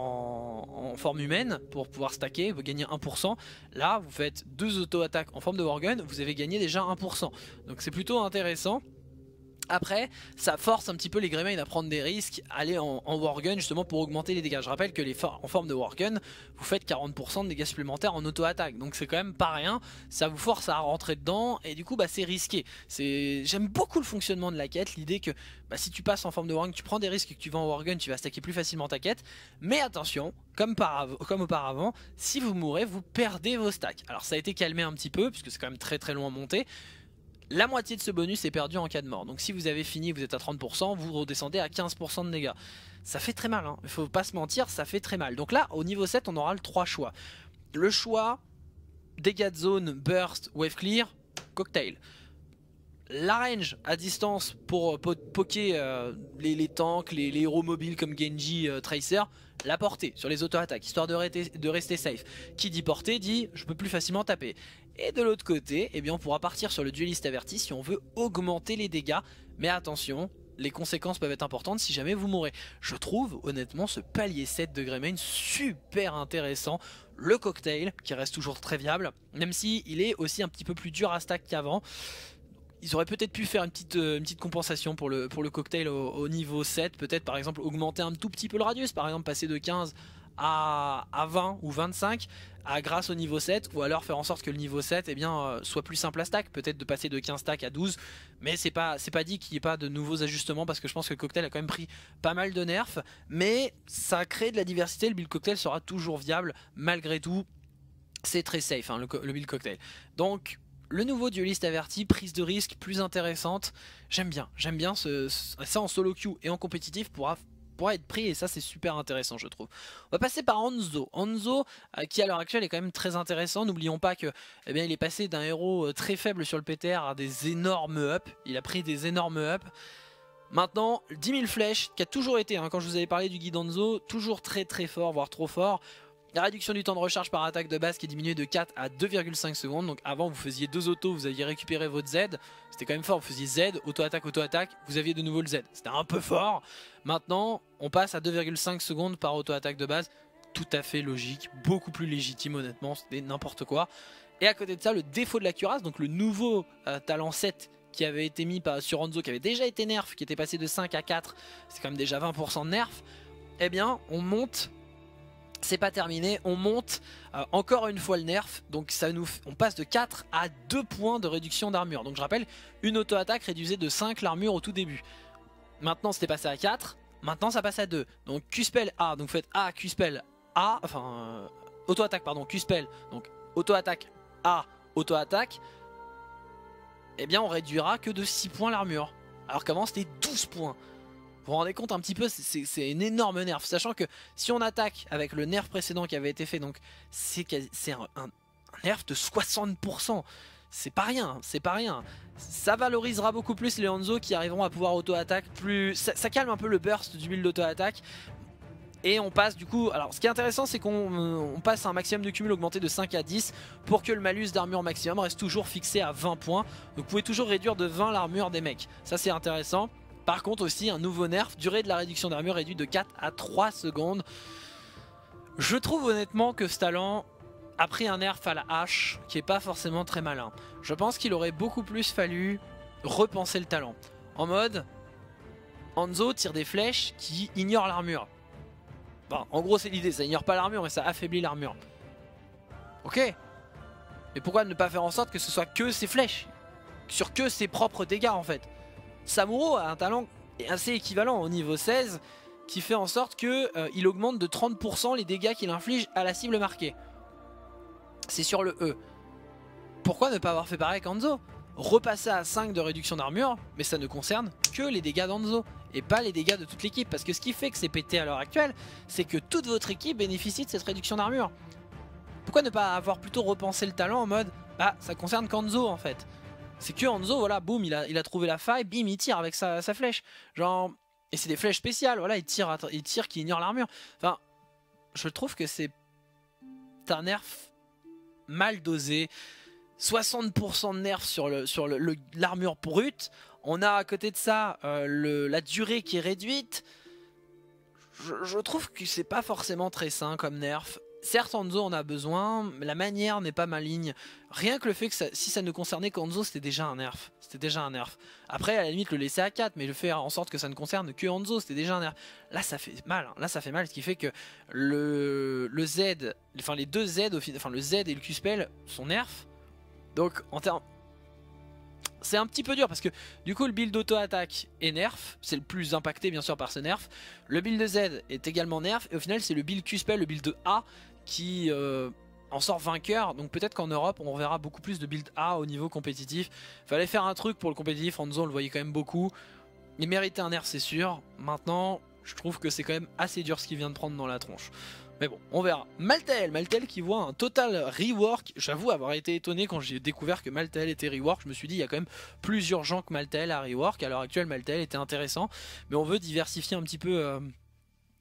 En, en forme humaine pour pouvoir stacker, vous gagnez un pour cent. Là vous faites deux auto-attaques en forme de Worgen, vous avez gagné déjà un pour cent, donc c'est plutôt intéressant. Après, ça force un petit peu les Greymane à prendre des risques, aller en, en Worgen justement pour augmenter les dégâts. Je rappelle que les en forme de Worgen, vous faites quarante pour cent de dégâts supplémentaires en auto-attaque, donc c'est quand même pas rien. Ça vous force à rentrer dedans et du coup bah, c'est risqué. J'aime beaucoup le fonctionnement de la quête, l'idée que bah, si tu passes en forme de Worgen, tu prends des risques et que tu vas en Worgen, tu vas stacker plus facilement ta quête. Mais attention, comme, par, comme auparavant, si vous mourrez, vous perdez vos stacks. Alors ça a été calmé un petit peu, puisque c'est quand même très très loin à monter. La moitié de ce bonus est perdu en cas de mort. Donc si vous avez fini, vous êtes à trente pour cent, vous redescendez à quinze pour cent de dégâts. Ça fait très mal, hein. Il faut pas se mentir, ça fait très mal. Donc là, au niveau sept, on aura le trois choix. Le choix, dégâts de zone, burst, wave clear, cocktail. La range à distance pour po poker euh, les, les tanks, les, les héros mobiles comme Genji, euh, Tracer, la portée sur les auto-attaques, histoire de, de rester safe. Qui dit portée dit je peux plus facilement taper. Et de l'autre côté, eh bien, on pourra partir sur le dueliste averti si on veut augmenter les dégâts. Mais attention, les conséquences peuvent être importantes si jamais vous mourrez. Je trouve honnêtement ce palier sept de Greymane super intéressant. Le cocktail qui reste toujours très viable, même si il est aussi un petit peu plus dur à stack qu'avant. Ils auraient peut-être pu faire une petite, euh, une petite compensation pour le, pour le cocktail au, au niveau sept. Peut-être par exemple augmenter un tout petit peu le radius. Par exemple passer de quinze à, à vingt ou vingt-cinq à, grâce au niveau sept. Ou alors faire en sorte que le niveau sept eh bien, euh, soit plus simple à stack. Peut-être de passer de quinze stacks à douze. Mais c'est pas, c'est pas dit qu'il n'y ait pas de nouveaux ajustements. Parce que je pense que le cocktail a quand même pris pas mal de nerfs. Mais ça crée de la diversité. Le build cocktail sera toujours viable malgré tout. C'est très safe hein, le, le build cocktail. Donc... le nouveau dueliste averti, prise de risque plus intéressante, j'aime bien, j'aime bien ce, ce, ça en solo queue et en compétitif pourra, pourra être pris et ça c'est super intéressant je trouve. On va passer par Hanzo, Hanzo euh, qui à l'heure actuelle est quand même très intéressant, n'oublions pas que eh bien, il est passé d'un héros euh, très faible sur le P T R à des énormes ups, il a pris des énormes ups. Maintenant dix mille flèches qui a toujours été, hein, quand je vous avais parlé du guide Hanzo, toujours très très fort, voire trop fort. La réduction du temps de recharge par attaque de base qui est diminuée de quatre à deux virgule cinq secondes. Donc avant vous faisiez deux autos, vous aviez récupéré votre Z. C'était quand même fort, vous faisiez Z, auto-attaque, auto-attaque, vous aviez de nouveau le Z. C'était un peu fort. Maintenant on passe à deux virgule cinq secondes par auto-attaque de base. Tout à fait logique, beaucoup plus légitime honnêtement, c'était n'importe quoi. Et à côté de ça le défaut de la cuirasse, donc le nouveau euh, talent sept qui avait été mis par, sur Hanzo, qui avait déjà été nerf, qui était passé de cinq à quatre. C'est quand même déjà vingt pour cent de nerf. Eh bien on monte... c'est pas terminé, on monte euh, encore une fois le nerf, donc ça nous, on passe de quatre à deux points de réduction d'armure. Donc je rappelle, une auto-attaque réduisait de cinq l'armure au tout début. Maintenant c'était passé à quatre, maintenant ça passe à deux. Donc Q-spell A, donc vous faites A, Q-spell A, enfin euh, auto-attaque pardon, Q-spell, donc auto-attaque A, auto-attaque, eh bien on réduira que de six points l'armure. Alors qu'avant c'était douze points. Vous vous rendez compte un petit peu, c'est une énorme nerf. Sachant que si on attaque avec le nerf précédent qui avait été fait, donc c'est un, un, un nerf de soixante pour cent. C'est pas rien, c'est pas rien. Ça valorisera beaucoup plus les Hanzo qui arriveront à pouvoir auto-attaque plus... Ça, ça calme un peu le burst du build d'auto-attaque. Et on passe du coup, alors ce qui est intéressant c'est qu'on on passe à un maximum de cumul augmenté de cinq à dix pour que le malus d'armure maximum reste toujours fixé à vingt points. Donc vous pouvez toujours réduire de vingt l'armure des mecs, ça c'est intéressant. Par contre aussi un nouveau nerf, durée de la réduction d'armure réduite de quatre à trois secondes. Je trouve honnêtement que ce talent a pris un nerf à la hache qui est pas forcément très malin. Je pense qu'il aurait beaucoup plus fallu repenser le talent. En mode, Hanzo tire des flèches qui ignorent l'armure. Bon, en gros c'est l'idée, ça ignore pas l'armure mais ça affaiblit l'armure. Ok. Mais pourquoi ne pas faire en sorte que ce soit que ses flèches, sur que ses propres dégâts en fait. Samuro a un talent assez équivalent au niveau seize qui fait en sorte qu'il euh, augmente de trente pour cent les dégâts qu'il inflige à la cible marquée. C'est sur le E. Pourquoi ne pas avoir fait pareil qu'Hanzo? Repasser à cinq de réduction d'armure, mais ça ne concerne que les dégâts d'Hanzo et pas les dégâts de toute l'équipe. Parce que ce qui fait que c'est pété à l'heure actuelle, c'est que toute votre équipe bénéficie de cette réduction d'armure. Pourquoi ne pas avoir plutôt repensé le talent en mode bah ça concerne qu'Hanzo en fait. C'est que Hanzo, voilà, boum, il a, il a trouvé la faille, bim, il tire avec sa, sa flèche. Genre, et c'est des flèches spéciales, voilà, il tire, il tire qui ignore l'armure. Enfin, je trouve que c'est un nerf mal dosé. soixante pour cent de nerf sur l'armure sur le, le, brute. On a à côté de ça euh, le, la durée qui est réduite. Je, je trouve que c'est pas forcément très sain comme nerf. Certes Hanzo en a besoin, mais la manière n'est pas maligne. Rien que le fait que ça, si ça ne concernait qu'Hanzo, c'était déjà un nerf. C'était déjà un nerf. Après à la limite le laisser à quatre, mais le faire en sorte que ça ne concerne que Hanzo, c'était déjà un nerf. Là ça fait mal, hein. Là ça fait mal, ce qui fait que le, le Z, enfin les deux Z, enfin le Z et le Q-spell sont nerfs. Donc en termes... c'est un petit peu dur parce que du coup le build auto-attaque est nerf, c'est le plus impacté bien sûr par ce nerf. Le build de Z est également nerf et au final c'est le build Q-spell, le build A qui euh, en sort vainqueur. Donc peut-être qu'en Europe on verra beaucoup plus de build A au niveau compétitif. Fallait faire un truc pour le compétitif, Hanzo on le voyait quand même beaucoup. Il méritait un nerf c'est sûr. Maintenant je trouve que c'est quand même assez dur ce qu'il vient de prendre dans la tronche. Mais bon, on verra. Maltael, Maltael qui voit un total rework. J'avoue avoir été étonné quand j'ai découvert que Maltael était rework. Je me suis dit il y a quand même plus urgent que Maltael à rework. À l'heure actuelle Maltael était intéressant. Mais on veut diversifier un petit peu euh,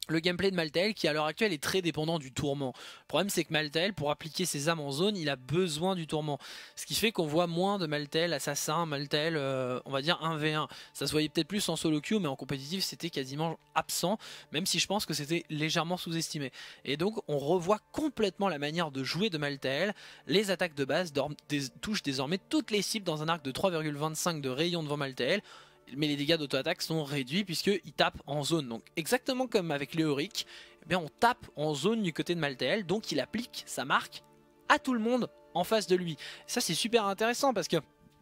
le gameplay de Maltael qui à l'heure actuelle est très dépendant du tourment. Le problème c'est que Maltael, pour appliquer ses âmes en zone, il a besoin du tourment. Ce qui fait qu'on voit moins de Maltael assassin, Maltael euh, on va dire un v un. Ça se voyait peut-être plus en solo queue, mais en compétitif c'était quasiment absent, même si je pense que c'était légèrement sous-estimé. Et donc on revoit complètement la manière de jouer de Maltael. Les attaques de base des, touchent désormais toutes les cibles dans un arc de trois virgule vingt-cinq de rayon devant Maltael. Mais les dégâts d'auto-attaque sont réduits puisqu'il tape en zone. Donc exactement comme avec Léoric, eh bien on tape en zone du côté de Maltael, donc il applique sa marque à tout le monde en face de lui. Ça c'est super intéressant parce que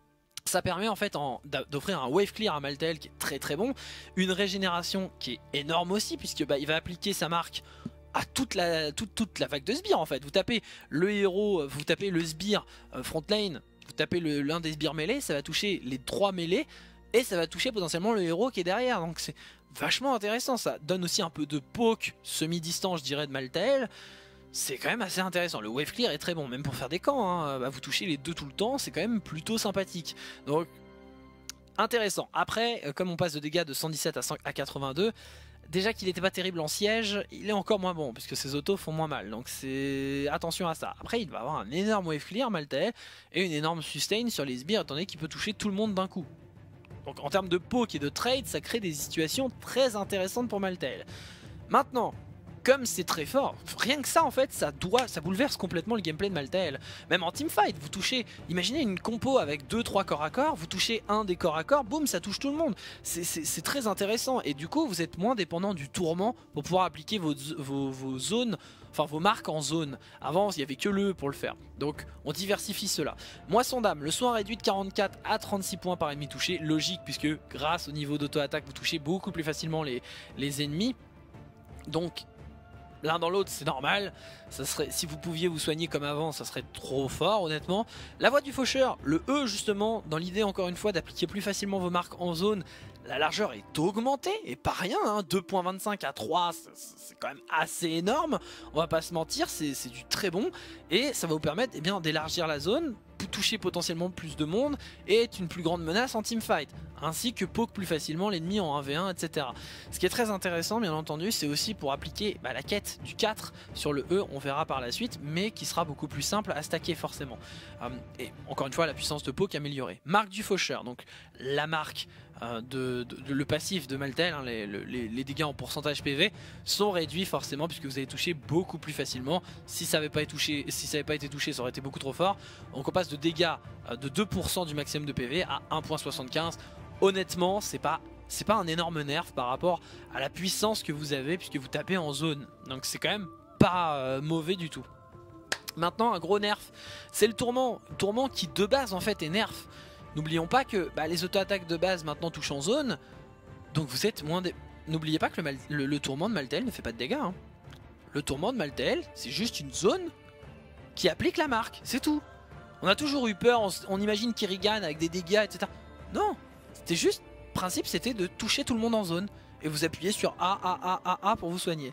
ça permet en fait d'offrir un wave clear à Maltael qui est très très bon, une régénération qui est énorme aussi puisque bah, il va appliquer sa marque à toute la, toute, toute la vague de sbires en fait. Vous tapez le héros, vous tapez le sbire euh, front lane, vous tapez l'un des sbires mêlés, ça va toucher les trois mêlés. Et ça va toucher potentiellement le héros qui est derrière. Donc c'est vachement intéressant. Ça donne aussi un peu de poke semi-distant je dirais de Maltael. C'est quand même assez intéressant. Le wave clear est très bon. Même pour faire des camps hein. Bah, vous touchez les deux tout le temps. C'est quand même plutôt sympathique. Donc intéressant. Après comme on passe de dégâts de cent dix-sept à quatre-vingt-deux. Déjà qu'il n'était pas terrible en siège, il est encore moins bon puisque ses autos font moins mal. Donc c'est attention à ça. Après il va avoir un énorme wave clear Maltael. Et une énorme sustain sur les sbires étant donné qu'il peut toucher tout le monde d'un coup. Donc en termes de poke et de trade, ça crée des situations très intéressantes pour Maltael. Maintenant, comme c'est très fort, rien que ça en fait, ça doit, ça bouleverse complètement le gameplay de Maltael. Même en teamfight, vous touchez, imaginez une compo avec deux trois corps à corps, vous touchez un des corps à corps, boum, ça touche tout le monde. C'est très intéressant et du coup vous êtes moins dépendant du tourment pour pouvoir appliquer vos, vos, vos zones, enfin vos marques en zone. Avant il n'y avait que le E pour le faire, donc on diversifie cela. Moisson d'âme, le soin réduit de quarante-quatre à trente-six points par ennemi touché, logique puisque grâce au niveau d'auto-attaque vous touchez beaucoup plus facilement les, les ennemis. Donc l'un dans l'autre c'est normal, ça serait, si vous pouviez vous soigner comme avant ça serait trop fort honnêtement. La voix du faucheur, le E justement, dans l'idée encore une fois d'appliquer plus facilement vos marques en zone, la largeur est augmentée et pas rien, hein, deux virgule vingt-cinq à trois c'est quand même assez énorme, on va pas se mentir, c'est du très bon et ça va vous permettre eh bien d'élargir la zone, toucher potentiellement plus de monde et être une plus grande menace en teamfight, ainsi que poke plus facilement l'ennemi en un v un, et cetera. Ce qui est très intéressant bien entendu, c'est aussi pour appliquer bah, la quête du quatre sur le E, on verra par la suite, mais qui sera beaucoup plus simple à stacker forcément. Euh, et encore une fois la puissance de poke améliorée. Marque du faucheur, donc la marque euh, de, de, de le passif de Maltael, hein, les, les, les dégâts en pourcentage P V sont réduits forcément puisque vous allez toucher beaucoup plus facilement. Si ça n'avait pas été touché, si ça n'avait pas été touché, ça aurait été beaucoup trop fort. Donc on passe de dégâts de deux pour cent du maximum de P V à un virgule soixante-quinze. Honnêtement c'est pas c'est pas un énorme nerf par rapport à la puissance que vous avez puisque vous tapez en zone, donc c'est quand même pas euh, mauvais du tout. Maintenant un gros nerf, c'est le tourment, tourment qui de base en fait est nerf. N'oublions pas que bah, les auto-attaques de base maintenant touchent en zone, donc vous êtes moins... N'oubliez pas que le, le, le tourment de Maltael ne fait pas de dégâts hein. Le tourment de Maltael c'est juste une zone qui applique la marque, c'est tout. On a toujours eu peur, on, on imagine Kirigan avec des dégâts, et cetera. Non, c'était juste, le principe c'était de toucher tout le monde en zone. Et vous appuyez sur A, A, A, A, A pour vous soigner.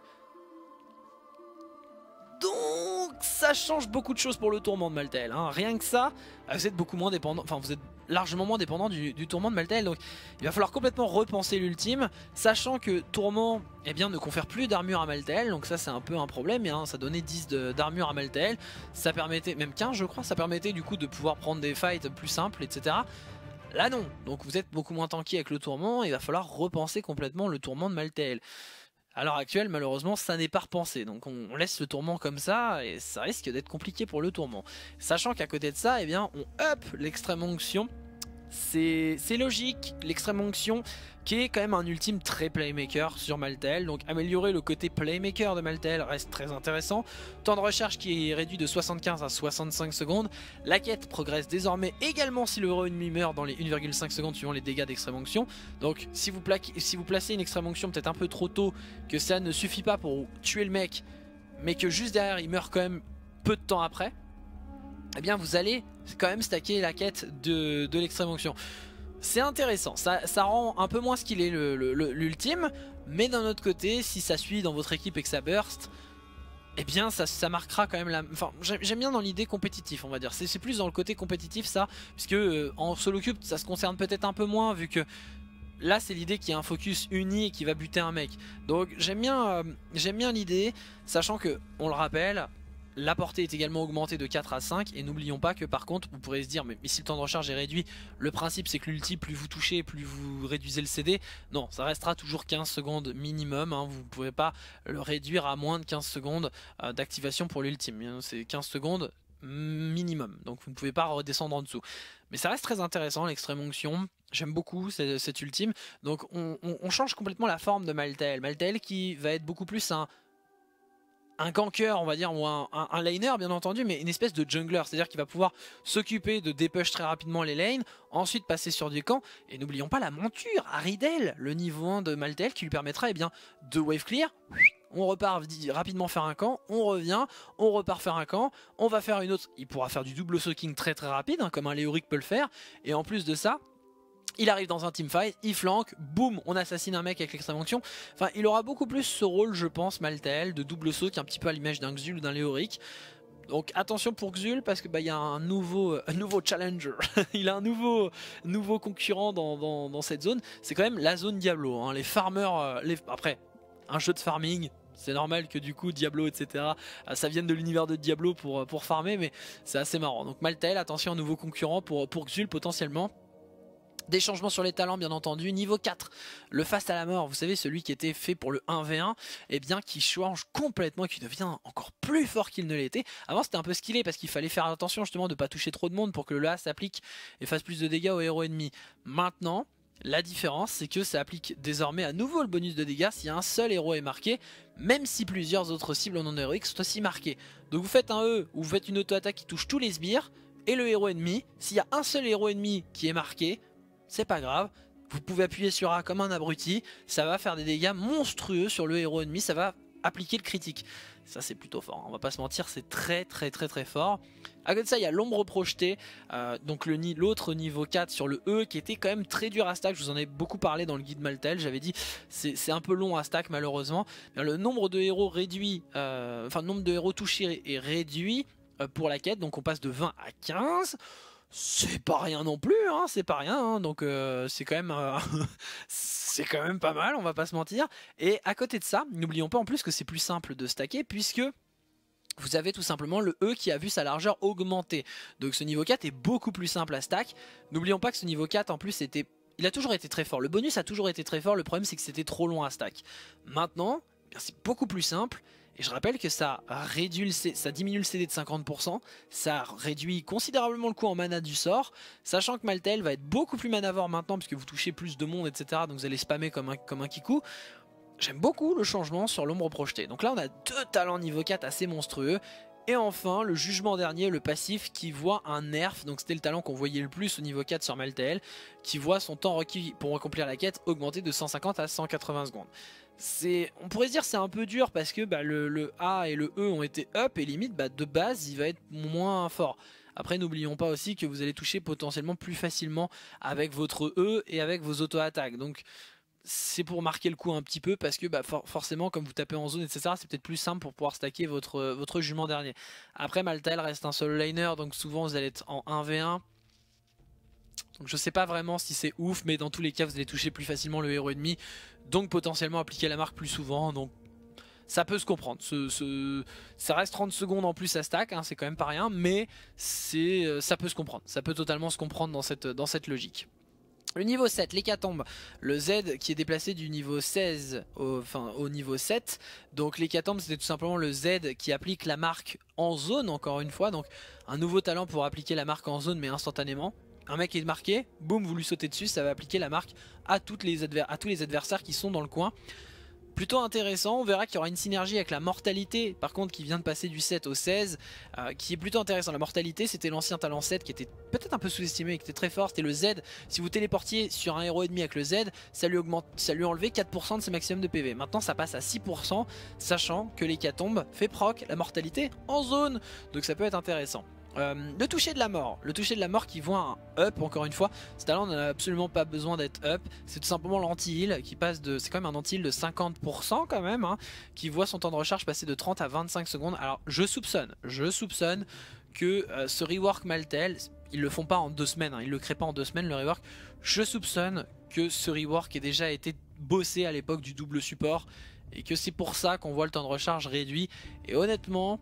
Donc ça change beaucoup de choses pour le tourment de Maltael. Hein. Rien que ça, vous êtes beaucoup moins dépendant, enfin vous êtes largement moins dépendant du, du tourment de Maltael. Donc il va falloir complètement repenser l'ultime, sachant que tourment eh bien, ne confère plus d'armure à Maltael. Donc ça c'est un peu un problème, hein. Ça donnait dix d'armure à Maltael. Ça permettait, même quinze je crois, ça permettait du coup de pouvoir prendre des fights plus simples, et cetera. Là non, donc vous êtes beaucoup moins tanky avec le tourment, il va falloir repenser complètement le tourment de Maltael. À l'heure actuelle, malheureusement, ça n'est pas repensé. Donc on, on laisse le tourment comme ça et ça risque d'être compliqué pour le tourment. Sachant qu'à côté de ça, eh bien, on up l'extrême onction. C'est logique, l'extrême onction qui est quand même un ultime très playmaker sur Maltael. Donc améliorer le côté playmaker de Maltael reste très intéressant. Temps de recharge qui est réduit de soixante-quinze à soixante-cinq secondes. La quête progresse désormais également si le héros ennemi meurt dans les une virgule cinq secondes suivant les dégâts d'extrême onction. Donc si vous, plaquez, si vous placez une extrême onction peut-être un peu trop tôt, que ça ne suffit pas pour tuer le mec, mais que juste derrière il meurt quand même peu de temps après, eh bien vous allez quand même stacker la quête de, de l'extrême onction. C'est intéressant, ça, ça rend un peu moins ce qu'il est l'ultime, mais d'un autre côté, si ça suit dans votre équipe et que ça burst, eh bien ça, ça marquera quand même la... Enfin, j'aime bien dans l'idée compétitif, on va dire. C'est plus dans le côté compétitif ça, puisque euh, en solo cube ça se concerne peut-être un peu moins, vu que là c'est l'idée qu'il y a un focus uni et qui va buter un mec. Donc j'aime bien, euh, j'aime bien l'idée, sachant que, on le rappelle, la portée est également augmentée de quatre à cinq. Et n'oublions pas que par contre, vous pourrez se dire, mais, mais si le temps de recharge est réduit, le principe c'est que l'ulti, plus vous touchez, plus vous réduisez le C D. Non, ça restera toujours quinze secondes minimum, hein. Vous ne pouvez pas le réduire à moins de quinze secondes euh, d'activation pour l'ultime. C'est quinze secondes minimum, donc vous ne pouvez pas redescendre en dessous. Mais ça reste très intéressant, l'extrême onction. J'aime beaucoup cette, cette ultime. Donc on, on, on change complètement la forme de Maltael. Maltael qui va être beaucoup plus un... un ganker, on va dire, ou un, un, un laner bien entendu, mais une espèce de jungler, c'est-à-dire qu'il va pouvoir s'occuper de dépush très rapidement les lanes, ensuite passer sur du camp, et n'oublions pas la monture, Aridel, le niveau un de Maltael qui lui permettra eh bien, de wave clear, on repart rapidement faire un camp, on revient, on repart faire un camp, on va faire une autre, il pourra faire du double soaking très très rapide, hein, comme un Léoric peut le faire, et en plus de ça, il arrive dans un teamfight, il flanque, boum, on assassine un mec avec l'extrême onction. Enfin, il aura beaucoup plus ce rôle, je pense, Maltael, de double saut, qui est un petit peu à l'image d'un Xul ou d'un Léoric. Donc attention pour Xul, parce que bah il y a un nouveau, un nouveau challenger, il a un nouveau, nouveau concurrent dans, dans, dans cette zone. C'est quand même la zone Diablo, hein. Les farmers, les... après, un jeu de farming, c'est normal que du coup Diablo etc ça vienne de l'univers de Diablo pour, pour farmer, mais c'est assez marrant. Donc Maltael, attention, un nouveau concurrent pour, pour Xul potentiellement. Des changements sur les talents bien entendu. Niveau quatre, le fast à la mort, vous savez, celui qui était fait pour le un v un, et eh bien qui change complètement et qui devient encore plus fort qu'il ne l'était. Avant c'était un peu skillé parce qu'il fallait faire attention justement de ne pas toucher trop de monde pour que le A s'applique et fasse plus de dégâts aux héros ennemis. Maintenant, la différence c'est que ça applique désormais à nouveau le bonus de dégâts si un seul héros est marqué, même si plusieurs autres cibles non héroïques sont aussi marquées. Donc vous faites un E ou vous faites une auto-attaque qui touche tous les sbires et le héros ennemi, s'il y a un seul héros ennemi qui est marqué, c'est pas grave, vous pouvez appuyer sur A comme un abruti, ça va faire des dégâts monstrueux sur le héros ennemi, ça va appliquer le critique. Ça c'est plutôt fort, hein. On va pas se mentir, c'est très très très très fort. À côté de ça, il y a l'ombre projetée, euh, donc l'autre niveau quatre sur le E qui était quand même très dur à stack. Je vous en ai beaucoup parlé dans le guide Maltael, j'avais dit c'est un peu long à stack malheureusement. Mais le nombre de héros réduit, euh, enfin le nombre de héros touchés est réduit euh, pour la quête, donc on passe de vingt à quinze. C'est pas rien non plus, hein, c'est pas rien, hein, donc euh, c'est quand même euh, c'est quand même pas mal, on va pas se mentir. Et à côté de ça, n'oublions pas en plus que c'est plus simple de stacker puisque vous avez tout simplement le E qui a vu sa largeur augmenter. Donc ce niveau quatre est beaucoup plus simple à stack. N'oublions pas que ce niveau quatre en plus était, il a toujours été très fort. Le bonus a toujours été très fort, le problème c'est que c'était trop long à stack. Maintenant, c'est beaucoup plus simple. Et je rappelle que ça, réduit le C D, ça diminue le C D de cinquante pour cent, ça réduit considérablement le coût en mana du sort, sachant que Maltael va être beaucoup plus manavore maintenant puisque vous touchez plus de monde, et cetera. Donc vous allez spammer comme un, comme un kikou. J'aime beaucoup le changement sur l'ombre projetée. Donc là on a deux talents niveau quatre assez monstrueux. Et enfin le jugement dernier, le passif qui voit un nerf, donc c'était le talent qu'on voyait le plus au niveau quatre sur Maltael, qui voit son temps requis pour accomplir la quête augmenter de cent cinquante à cent quatre-vingts secondes. On pourrait se dire c'est un peu dur parce que bah, le, le A et le E ont été up et limite bah, de base il va être moins fort. Après n'oublions pas aussi que vous allez toucher potentiellement plus facilement avec votre E et avec vos auto-attaques. Donc c'est pour marquer le coup un petit peu parce que bah, for forcément comme vous tapez en zone et cetera c'est peut-être plus simple pour pouvoir stacker votre, votre jugement dernier. Après Maltael reste un seul laner donc souvent vous allez être en un v un. Donc je sais pas vraiment si c'est ouf, mais dans tous les cas vous allez toucher plus facilement le héros ennemi, donc potentiellement appliquer la marque plus souvent, donc ça peut se comprendre. Ce, ce, ça reste trente secondes en plus à stack, hein, c'est quand même pas rien, mais c'est, ça peut se comprendre, ça peut totalement se comprendre dans cette, dans cette logique. Le niveau sept, l'hécatombe, le Z qui est déplacé du niveau seize au, enfin, au niveau sept. Donc l'hécatombe c'était tout simplement le Z qui applique la marque en zone encore une fois. Donc un nouveau talent pour appliquer la marque en zone mais instantanément. Un mec est marqué, boum, vous lui sautez dessus, ça va appliquer la marque à, toutes les à tous les adversaires qui sont dans le coin. Plutôt intéressant, on verra qu'il y aura une synergie avec la mortalité, par contre qui vient de passer du sept au seize, euh, qui est plutôt intéressant. La mortalité c'était l'ancien talent sept qui était peut-être un peu sous-estimé, qui était très fort, c'était le Z. Si vous téléportiez sur un héros ennemi avec le Z, ça lui, augmente, ça lui enlevait quatre pour cent de ses maximum de P V. Maintenant ça passe à six pour cent, sachant que l'hécatombe fait proc la mortalité en zone, donc ça peut être intéressant. Euh, le toucher de la mort, le toucher de la mort qui voit un up, encore une fois, ce talent n'a absolument pas besoin d'être up, c'est tout simplement l'anti-heal qui passe de, c'est quand même un anti-heal de cinquante pour cent quand même, hein, qui voit son temps de recharge passer de trente à vingt-cinq secondes. Alors je soupçonne, je soupçonne que euh, ce rework Maltael, il ils le font pas en deux semaines, hein, ils le créent pas en deux semaines le rework. Je soupçonne que ce rework ait déjà été bossé à l'époque du double support et que c'est pour ça qu'on voit le temps de recharge réduit. Et honnêtement,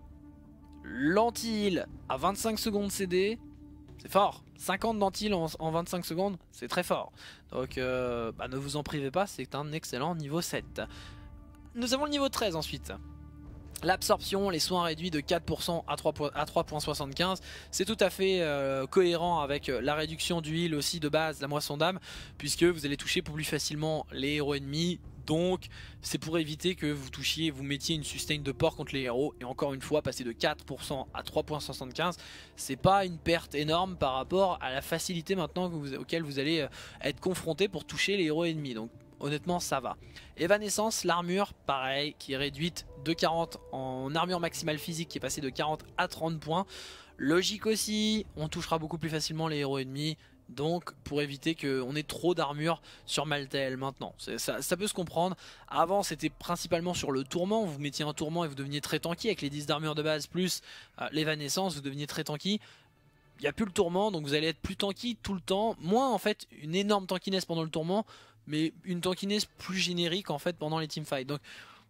l'anti-heal à vingt-cinq secondes C D, c'est fort. cinquante d'anti-heal en, en vingt-cinq secondes, c'est très fort. Donc euh, bah, ne vous en privez pas, c'est un excellent niveau sept. Nous avons le niveau treize ensuite. L'absorption, les soins réduits de quatre pour cent à trois virgule soixante-quinze, c'est tout à fait euh, cohérent avec la réduction du heal aussi de base, la moisson d'âme, puisque vous allez toucher plus facilement les héros ennemis. Donc c'est pour éviter que vous touchiez, vous mettiez une sustain de port contre les héros. Et encore une fois, passer de quatre pour cent à trois virgule soixante-quinze, c'est pas une perte énorme par rapport à la facilité maintenant que vous, auquel vous allez être confronté pour toucher les héros ennemis. Donc honnêtement ça va. Évanescence, l'armure, pareil, qui est réduite de quarante en armure maximale physique, qui est passée de quarante à trente points. Logique aussi, on touchera beaucoup plus facilement les héros ennemis. Donc pour éviter qu'on ait trop d'armure sur Malthael maintenant, ça, ça peut se comprendre. Avant c'était principalement sur le tourment, vous mettiez un tourment et vous deveniez très tanky avec les dix d'armure de base plus euh, l'évanescence, vous deveniez très tanky. Il n'y a plus le tourment, donc vous allez être plus tanky tout le temps, moins en fait une énorme tankiness pendant le tourment, mais une tankiness plus générique en fait pendant les teamfights. Donc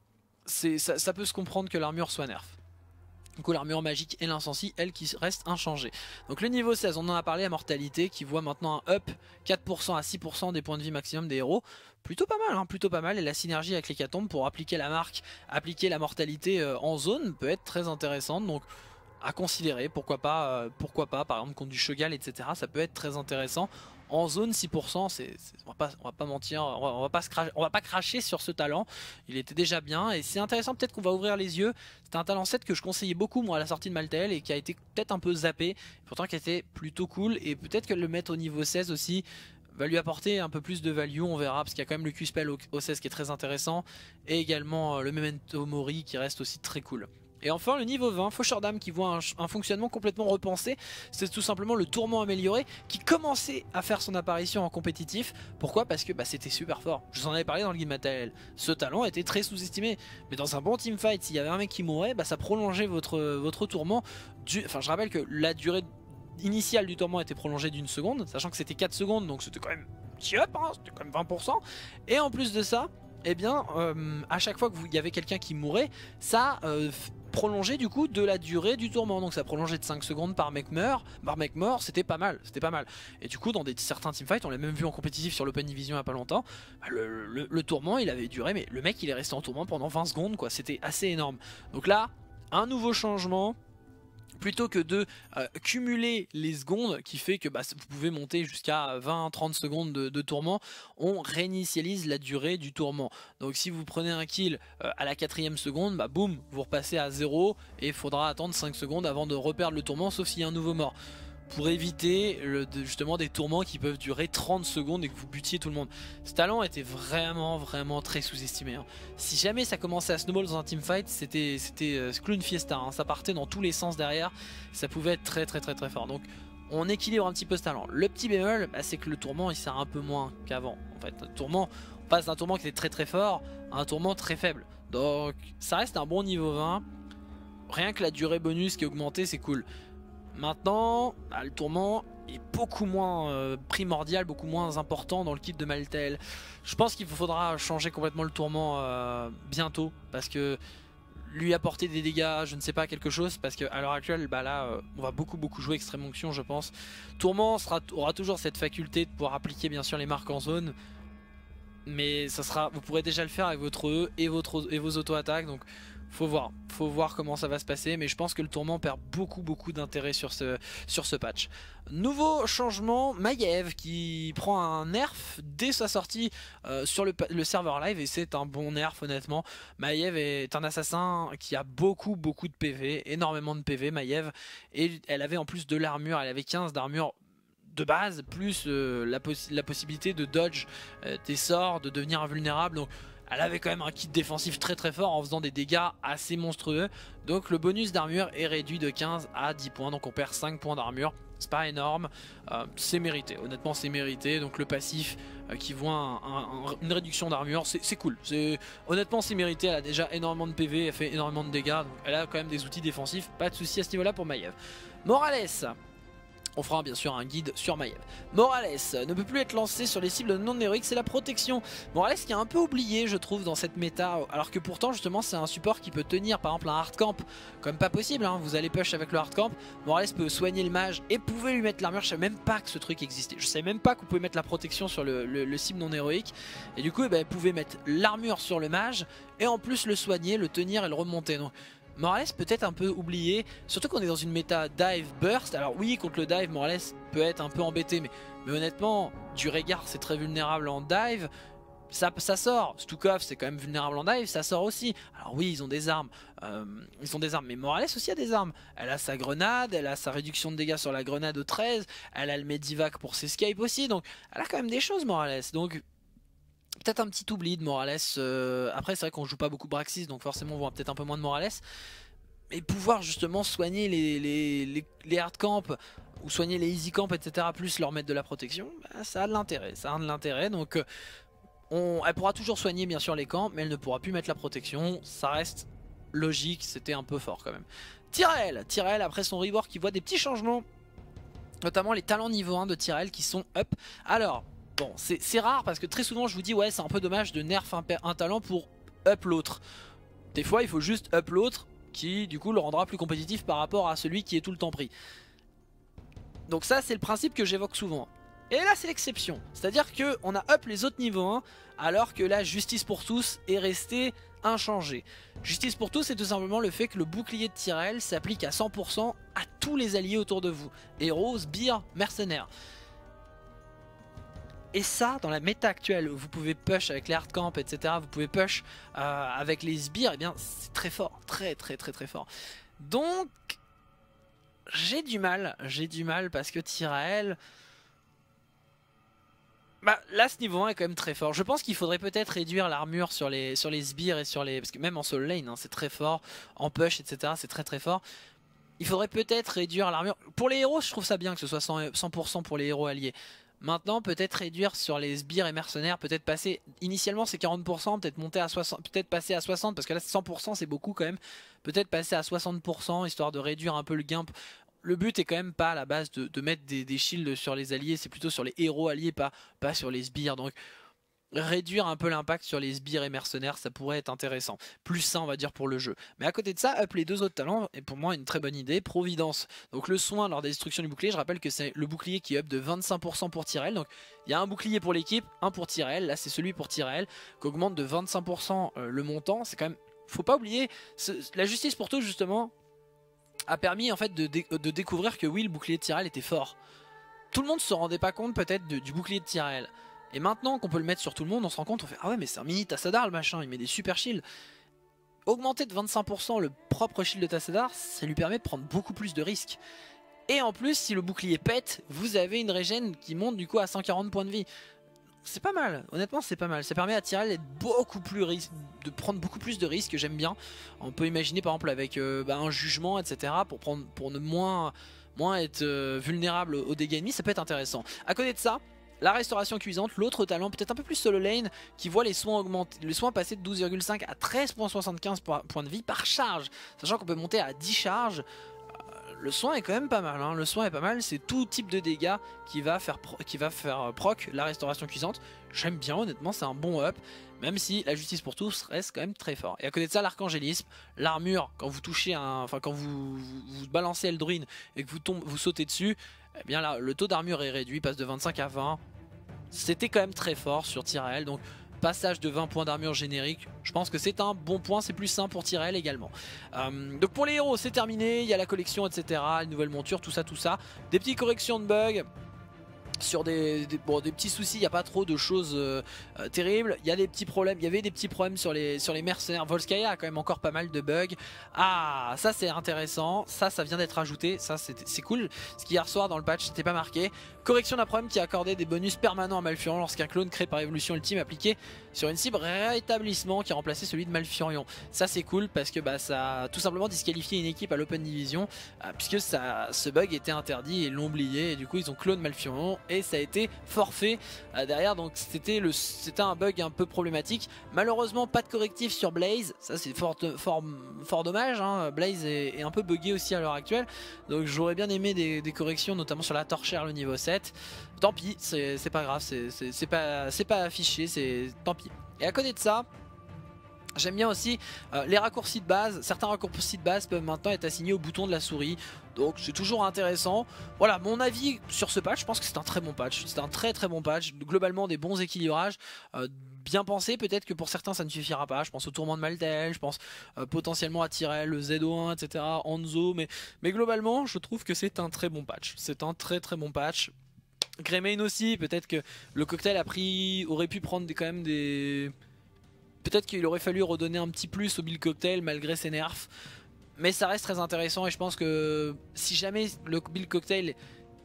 ça, ça peut se comprendre que l'armure soit nerf. Du coup l'armure magique et l'incensie, elle qui reste inchangée. Donc le niveau seize, on en a parlé, à mortalité, qui voit maintenant un up quatre pour cent à six pour cent des points de vie maximum des héros. Plutôt pas mal, hein, plutôt pas mal. Et la synergie avec l'hécatombe pour appliquer la marque, appliquer la mortalité euh, en zone peut être très intéressante. Donc à considérer, pourquoi pas, euh, pourquoi pas, par exemple contre du Shogal, et cetera. Ça peut être très intéressant. En zone six pour cent, c'est, c'est, on, va pas, on va pas mentir, on va, on va pas se cracher, on va pas cracher sur ce talent. Il était déjà bien et c'est intéressant, peut-être qu'on va ouvrir les yeux. C'était un talent sept que je conseillais beaucoup moi à la sortie de Malthael et qui a été peut-être un peu zappé, pourtant qui était plutôt cool. Et peut-être que le mettre au niveau seize aussi va lui apporter un peu plus de value, on verra, parce qu'il y a quand même le Q-Spell au seize qui est très intéressant. Et également le Memento Mori qui reste aussi très cool. Et enfin le niveau vingt, Faucheur d'âme, qui voit un, un fonctionnement complètement repensé. C'est tout simplement le tourment amélioré qui commençait à faire son apparition en compétitif. Pourquoi? Parce que bah, c'était super fort. Je vous en avais parlé dans le guide Malthael. Ce talent était très sous-estimé. Mais dans un bon teamfight, s'il y avait un mec qui mourait, bah, ça prolongeait votre, votre tourment. Du... Enfin je rappelle que la durée initiale du tourment était prolongée d'une seconde, sachant que c'était quatre secondes, donc c'était quand même petit up, hein, c'était quand même vingt pour cent. Et en plus de ça, eh bien, euh, à chaque fois qu'il y avait quelqu'un qui mourait, ça euh, prolongeait du coup de la durée du tourment. Donc ça prolongeait de cinq secondes par mec mort, par mec mort, c'était pas mal, c'était pas mal. Et du coup dans des, certains teamfights, on l'a même vu en compétitif sur l'Open Division il y a pas longtemps, bah, le, le, le tourment il avait duré, mais le mec il est resté en tourment pendant vingt secondes quoi, c'était assez énorme. Donc là, un nouveau changement. Plutôt que de euh, cumuler les secondes, qui fait que bah, vous pouvez monter jusqu'à vingt à trente secondes de, de tourment, on réinitialise la durée du tourment. Donc si vous prenez un kill euh, à la quatrième seconde, bah boum, vous repassez à zéro et il faudra attendre cinq secondes avant de reperdre le tourment, sauf s'il y a un nouveau mort. Pour éviter le, de, justement des tourments qui peuvent durer trente secondes et que vous butiez tout le monde. Ce talent était vraiment vraiment très sous-estimé. Hein. Si jamais ça commençait à snowball dans un teamfight, c'était euh, Clown Fiesta. Hein. Ça partait dans tous les sens derrière. Ça pouvait être très très très très fort. Donc on équilibre un petit peu ce talent. Le petit bémol, bah, c'est que le tourment il sert un peu moins qu'avant. En fait, le tourment, on passe d'un tourment qui était très très fort à un tourment très faible. Donc ça reste un bon niveau vingt. Rien que la durée bonus qui est augmentée, c'est cool. Maintenant, bah, le tourment est beaucoup moins euh, primordial, beaucoup moins important dans le kit de Malthael. Je pense qu'il faudra changer complètement le tourment euh, bientôt, parce que lui apporter des dégâts, je ne sais pas, quelque chose, parce qu'à l'heure actuelle, bah là, euh, on va beaucoup beaucoup jouer Extrême Onction, je pense. Tourment sera, aura toujours cette faculté de pouvoir appliquer bien sûr les marques en zone, mais ça sera, vous pourrez déjà le faire avec votre E et, votre, et vos auto-attaques, donc faut voir, faut voir comment ça va se passer, mais je pense que le tourment perd beaucoup beaucoup d'intérêt sur ce, sur ce patch. Nouveau changement, Maiev qui prend un nerf dès sa sortie euh, sur le, le serveur live, et c'est un bon nerf honnêtement. Maiev est un assassin qui a beaucoup beaucoup de P V, énormément de P V Maiev, et elle avait en plus de l'armure, elle avait quinze d'armure de base, plus euh, la, poss la possibilité de dodge euh, des sorts, de devenir invulnérable, donc elle avait quand même un kit défensif très très fort en faisant des dégâts assez monstrueux. Donc le bonus d'armure est réduit de quinze à dix points. Donc on perd cinq points d'armure. C'est pas énorme. Euh, c'est mérité. Honnêtement c'est mérité. Donc le passif euh, qui voit un, un, une réduction d'armure, c'est cool. Honnêtement c'est mérité. Elle a déjà énormément de P V. Elle fait énormément de dégâts. Donc elle a quand même des outils défensifs. Pas de souci à ce niveau là pour Maiev. Morales. On fera bien sûr un guide sur Maiev. Morales ne peut plus être lancé sur les cibles non héroïques, c'est la protection. Morales qui est un peu oublié je trouve dans cette méta, alors que pourtant justement c'est un support qui peut tenir par exemple un hardcamp comme pas possible, hein. Vous allez push avec le hardcamp, Morales peut soigner le mage et pouvez lui mettre l'armure, je savais même pas que ce truc existait. Je savais même pas qu'on pouvait mettre la protection sur le, le, le cible non héroïque. Et du coup eh ben, vous pouvez mettre l'armure sur le mage et en plus le soigner, le tenir et le remonter. Donc Morales peut-être un peu oublié, surtout qu'on est dans une méta dive burst. Alors oui, contre le dive Morales peut être un peu embêté, mais, mais honnêtement du regard c'est très vulnérable en dive. Ça, ça sort, Stukov c'est quand même vulnérable en dive, ça sort aussi. Alors oui ils ont des armes, euh, ils ont des armes, mais Morales aussi a des armes. Elle a sa grenade, elle a sa réduction de dégâts sur la grenade au treize, elle a le Medivac pour s'escape aussi, donc elle a quand même des choses Morales. Donc peut-être un petit oubli de Morales, euh, après c'est vrai qu'on joue pas beaucoup Braxis donc forcément on voit peut-être un peu moins de Morales. Et pouvoir justement soigner les, les, les, les hard camps ou soigner les easy camps etc, plus leur mettre de la protection, bah, ça a de l'intérêt, ça a de l'intérêt. Donc euh, on, elle pourra toujours soigner bien sûr les camps, mais elle ne pourra plus mettre la protection, ça reste logique, c'était un peu fort quand même. Tyrell, Tyrell après son rework qui voit des petits changements, notamment les talents niveau un de Tyrell qui sont up. Alors bon c'est rare parce que très souvent je vous dis ouais c'est un peu dommage de nerf un, un talent pour up l'autre. Des fois il faut juste up l'autre qui du coup le rendra plus compétitif par rapport à celui qui est tout le temps pris. Donc ça c'est le principe que j'évoque souvent. Et là c'est l'exception, c'est à dire que on a up les autres niveaux un alors que la justice pour tous est restée inchangée. Justice pour tous c'est tout simplement le fait que le bouclier de Tyrell s'applique à cent pour cent à tous les alliés autour de vous. Héros, sbires, mercenaires. Et ça, dans la méta actuelle, où vous pouvez push avec les hardcamps, et cetera, vous pouvez push euh, avec les sbires, et eh bien c'est très fort, très très très très fort. Donc, j'ai du mal, j'ai du mal parce que Tyrell, bah là ce niveau un est quand même très fort. Je pense qu'il faudrait peut-être réduire l'armure sur les, sur les sbires et sur les... Parce que même en solo lane, hein, c'est très fort, en push, et cetera, c'est très très fort. Il faudrait peut-être réduire l'armure. Pour les héros, je trouve ça bien que ce soit cent pour cent pour les héros alliés. Maintenant peut-être réduire sur les sbires et mercenaires, peut-être passer, initialement c'est quarante pour cent, peut-être monter à soixante, peut-être passer à soixante parce que là cent pour cent c'est beaucoup quand même, peut-être passer à soixante pour cent histoire de réduire un peu le gain. Le but est quand même pas à la base de, de mettre des, des shields sur les alliés, c'est plutôt sur les héros alliés, pas, pas sur les sbires. Donc réduire un peu l'impact sur les sbires et mercenaires, ça pourrait être intéressant. Plus sain on va dire pour le jeu. Mais à côté de ça, up les deux autres talents est pour moi une très bonne idée. Providence, donc le soin lors des destructions du bouclier, je rappelle que c'est le bouclier qui est up de vingt-cinq pour cent pour Tyrell. Donc il y a un bouclier pour l'équipe, un pour Tyrell, là c'est celui pour Tyrell, qui augmente de vingt-cinq pour cent le montant. C'est quand même, faut pas oublier, la justice pour tous justement a permis en fait de, dé de découvrir que oui le bouclier de Tyrell était fort. Tout le monde se rendait pas compte peut-être du bouclier de Tyrell. Et maintenant qu'on peut le mettre sur tout le monde, on se rend compte, on fait ah ouais mais c'est un mini Tassadar le machin, il met des super shields. Augmenter de vingt-cinq pour cent le propre shield de Tassadar, ça lui permet de prendre beaucoup plus de risques. Et en plus si le bouclier pète, vous avez une régène qui monte du coup à cent quarante points de vie. C'est pas mal, honnêtement c'est pas mal. Ça permet à Tyrell d'être beaucoup plus risque, de prendre beaucoup plus de risques, j'aime bien. On peut imaginer par exemple avec euh, bah, un jugement et cetera pour, prendre, pour ne moins, moins être euh, vulnérable aux dégâts ennemis, ça peut être intéressant. À côté de ça, la restauration cuisante, l'autre talent peut-être un peu plus solo lane qui voit les soins augmenter, les soins passer de douze virgule cinq à treize virgule soixante-quinze points de vie par charge, sachant qu'on peut monter à dix charges. Euh, le soin est quand même pas mal, hein. Le soin est pas mal, c'est tout type de dégâts qui va faire, pro qui va faire proc la restauration cuisante. J'aime bien honnêtement, c'est un bon up, même si la justice pour tous reste quand même très fort. Et à côté de ça, l'archangélisme, l'armure, quand vous touchez un, enfin quand vous, vous, vous balancez Eldrin et que vous, tombe, vous sautez dessus, eh bien là, le taux d'armure est réduit, passe de vingt-cinq à vingt. C'était quand même très fort sur Tyrell, donc passage de vingt points d'armure générique, je pense que c'est un bon point, c'est plus sain pour Tyrell également. Euh, donc pour les héros c'est terminé, il y a la collection et cetera, une nouvelle monture, tout ça tout ça, des petites corrections de bugs. Sur des, des, bon, des petits soucis, il n'y a pas trop de choses euh, euh, terribles. Il y a des petits problèmes, il y avait des petits problèmes sur les, sur les mercenaires. Volskaya a quand même encore pas mal de bugs. Ah, ça c'est intéressant, ça ça vient d'être ajouté, ça c'est cool. Ce qui hier soir dans le patch c'était pas marqué. Correction d'un problème qui accordait des bonus permanents à Malfurion lorsqu'un clone créé par Evolution Ultime appliqué sur une cible rétablissement qui a remplacé celui de Malfurion. Ça c'est cool parce que bah, ça a tout simplement disqualifié une équipe à l'Open Division euh, puisque ça, ce bug était interdit et l'ont oublié et du coup ils ont clone Malfurion et ça a été forfait euh, derrière, donc c'était le c'était un bug un peu problématique. Malheureusement pas de correctif sur Blaze, ça c'est fort, fort, fort dommage, hein. Blaze est, est un peu buggé aussi à l'heure actuelle, donc j'aurais bien aimé des, des corrections notamment sur la torchère le niveau sept. Tant pis, c'est pas grave, c'est pas, pas affiché, c'est tant pis. Et à côté de ça, j'aime bien aussi euh, les raccourcis de base. Certains raccourcis de base peuvent maintenant être assignés au bouton de la souris, donc c'est toujours intéressant. Voilà mon avis sur ce patch, je pense que c'est un très bon patch. C'est un très très bon patch, globalement des bons équilibrages, euh, bien pensé. Peut-être que pour certains ça ne suffira pas, je pense au tourment de Maltel, je pense euh, potentiellement à Tyrell, le Z O un, et cetera, Hanzo, mais, mais globalement je trouve que c'est un très bon patch. C'est un très très bon patch. Greymane aussi, peut-être que le cocktail a pris, aurait pu prendre des, quand même des... Peut-être qu'il aurait fallu redonner un petit plus au build cocktail malgré ses nerfs. Mais ça reste très intéressant et je pense que si jamais le build cocktail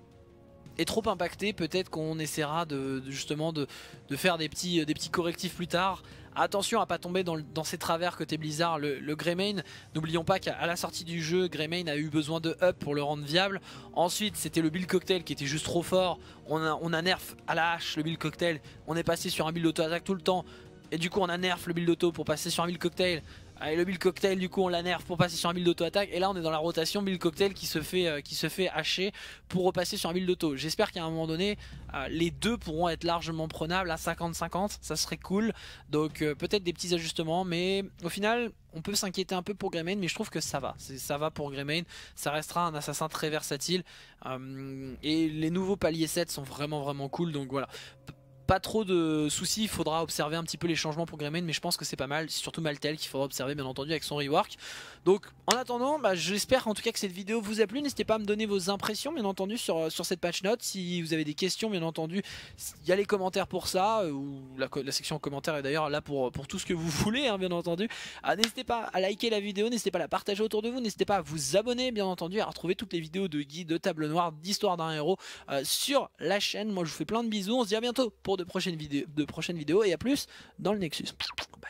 est trop impacté, peut-être qu'on essaiera de, de justement de, de faire des petits, des petits correctifs plus tard. Attention à pas tomber dans, le, dans ces travers côté Blizzard, le, le Greymane. N'oublions pas qu'à la sortie du jeu, Greymane a eu besoin de up pour le rendre viable. Ensuite, c'était le build cocktail qui était juste trop fort. On a, on a nerf à la hache le build cocktail. On est passé sur un build auto-attaque tout le temps. Et du coup on a nerf le build auto pour passer sur un build cocktail. Et le build cocktail du coup on la nerf pour passer sur un build auto attaque. Et là on est dans la rotation build cocktail qui se fait, euh, qui se fait hacher pour repasser sur un build auto. J'espère qu'à un moment donné euh, les deux pourront être largement prenables à cinquante cinquante. Ça serait cool. Donc euh, peut-être des petits ajustements. Mais au final on peut s'inquiéter un peu pour Greymane. Mais je trouve que ça va. Ça va pour Greymane. Ça restera un assassin très versatile. euh, Et les nouveaux paliers sept sont vraiment vraiment cool. Donc voilà. Pas trop de soucis, il faudra observer un petit peu les changements pour Greymane, mais je pense que c'est pas mal, c'est surtout Maltel qu'il faudra observer bien entendu avec son rework. Donc en attendant, bah, j'espère en tout cas que cette vidéo vous a plu, n'hésitez pas à me donner vos impressions bien entendu sur, sur cette patch note, si vous avez des questions bien entendu, il y a les commentaires pour ça, ou la, la section commentaires est d'ailleurs là pour, pour tout ce que vous voulez hein, bien entendu. Ah, n'hésitez pas à liker la vidéo, n'hésitez pas à la partager autour de vous, n'hésitez pas à vous abonner bien entendu, à retrouver toutes les vidéos de guides, de table noire, d'histoire d'un héros euh, sur la chaîne. Moi je vous fais plein de bisous, on se dit à bientôt pour de prochaines vidéos, de prochaines vidéos et à plus dans le Nexus. Bye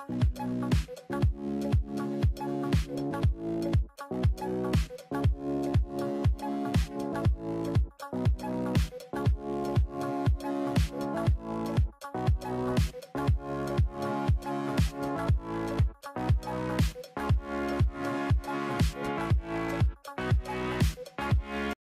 bye.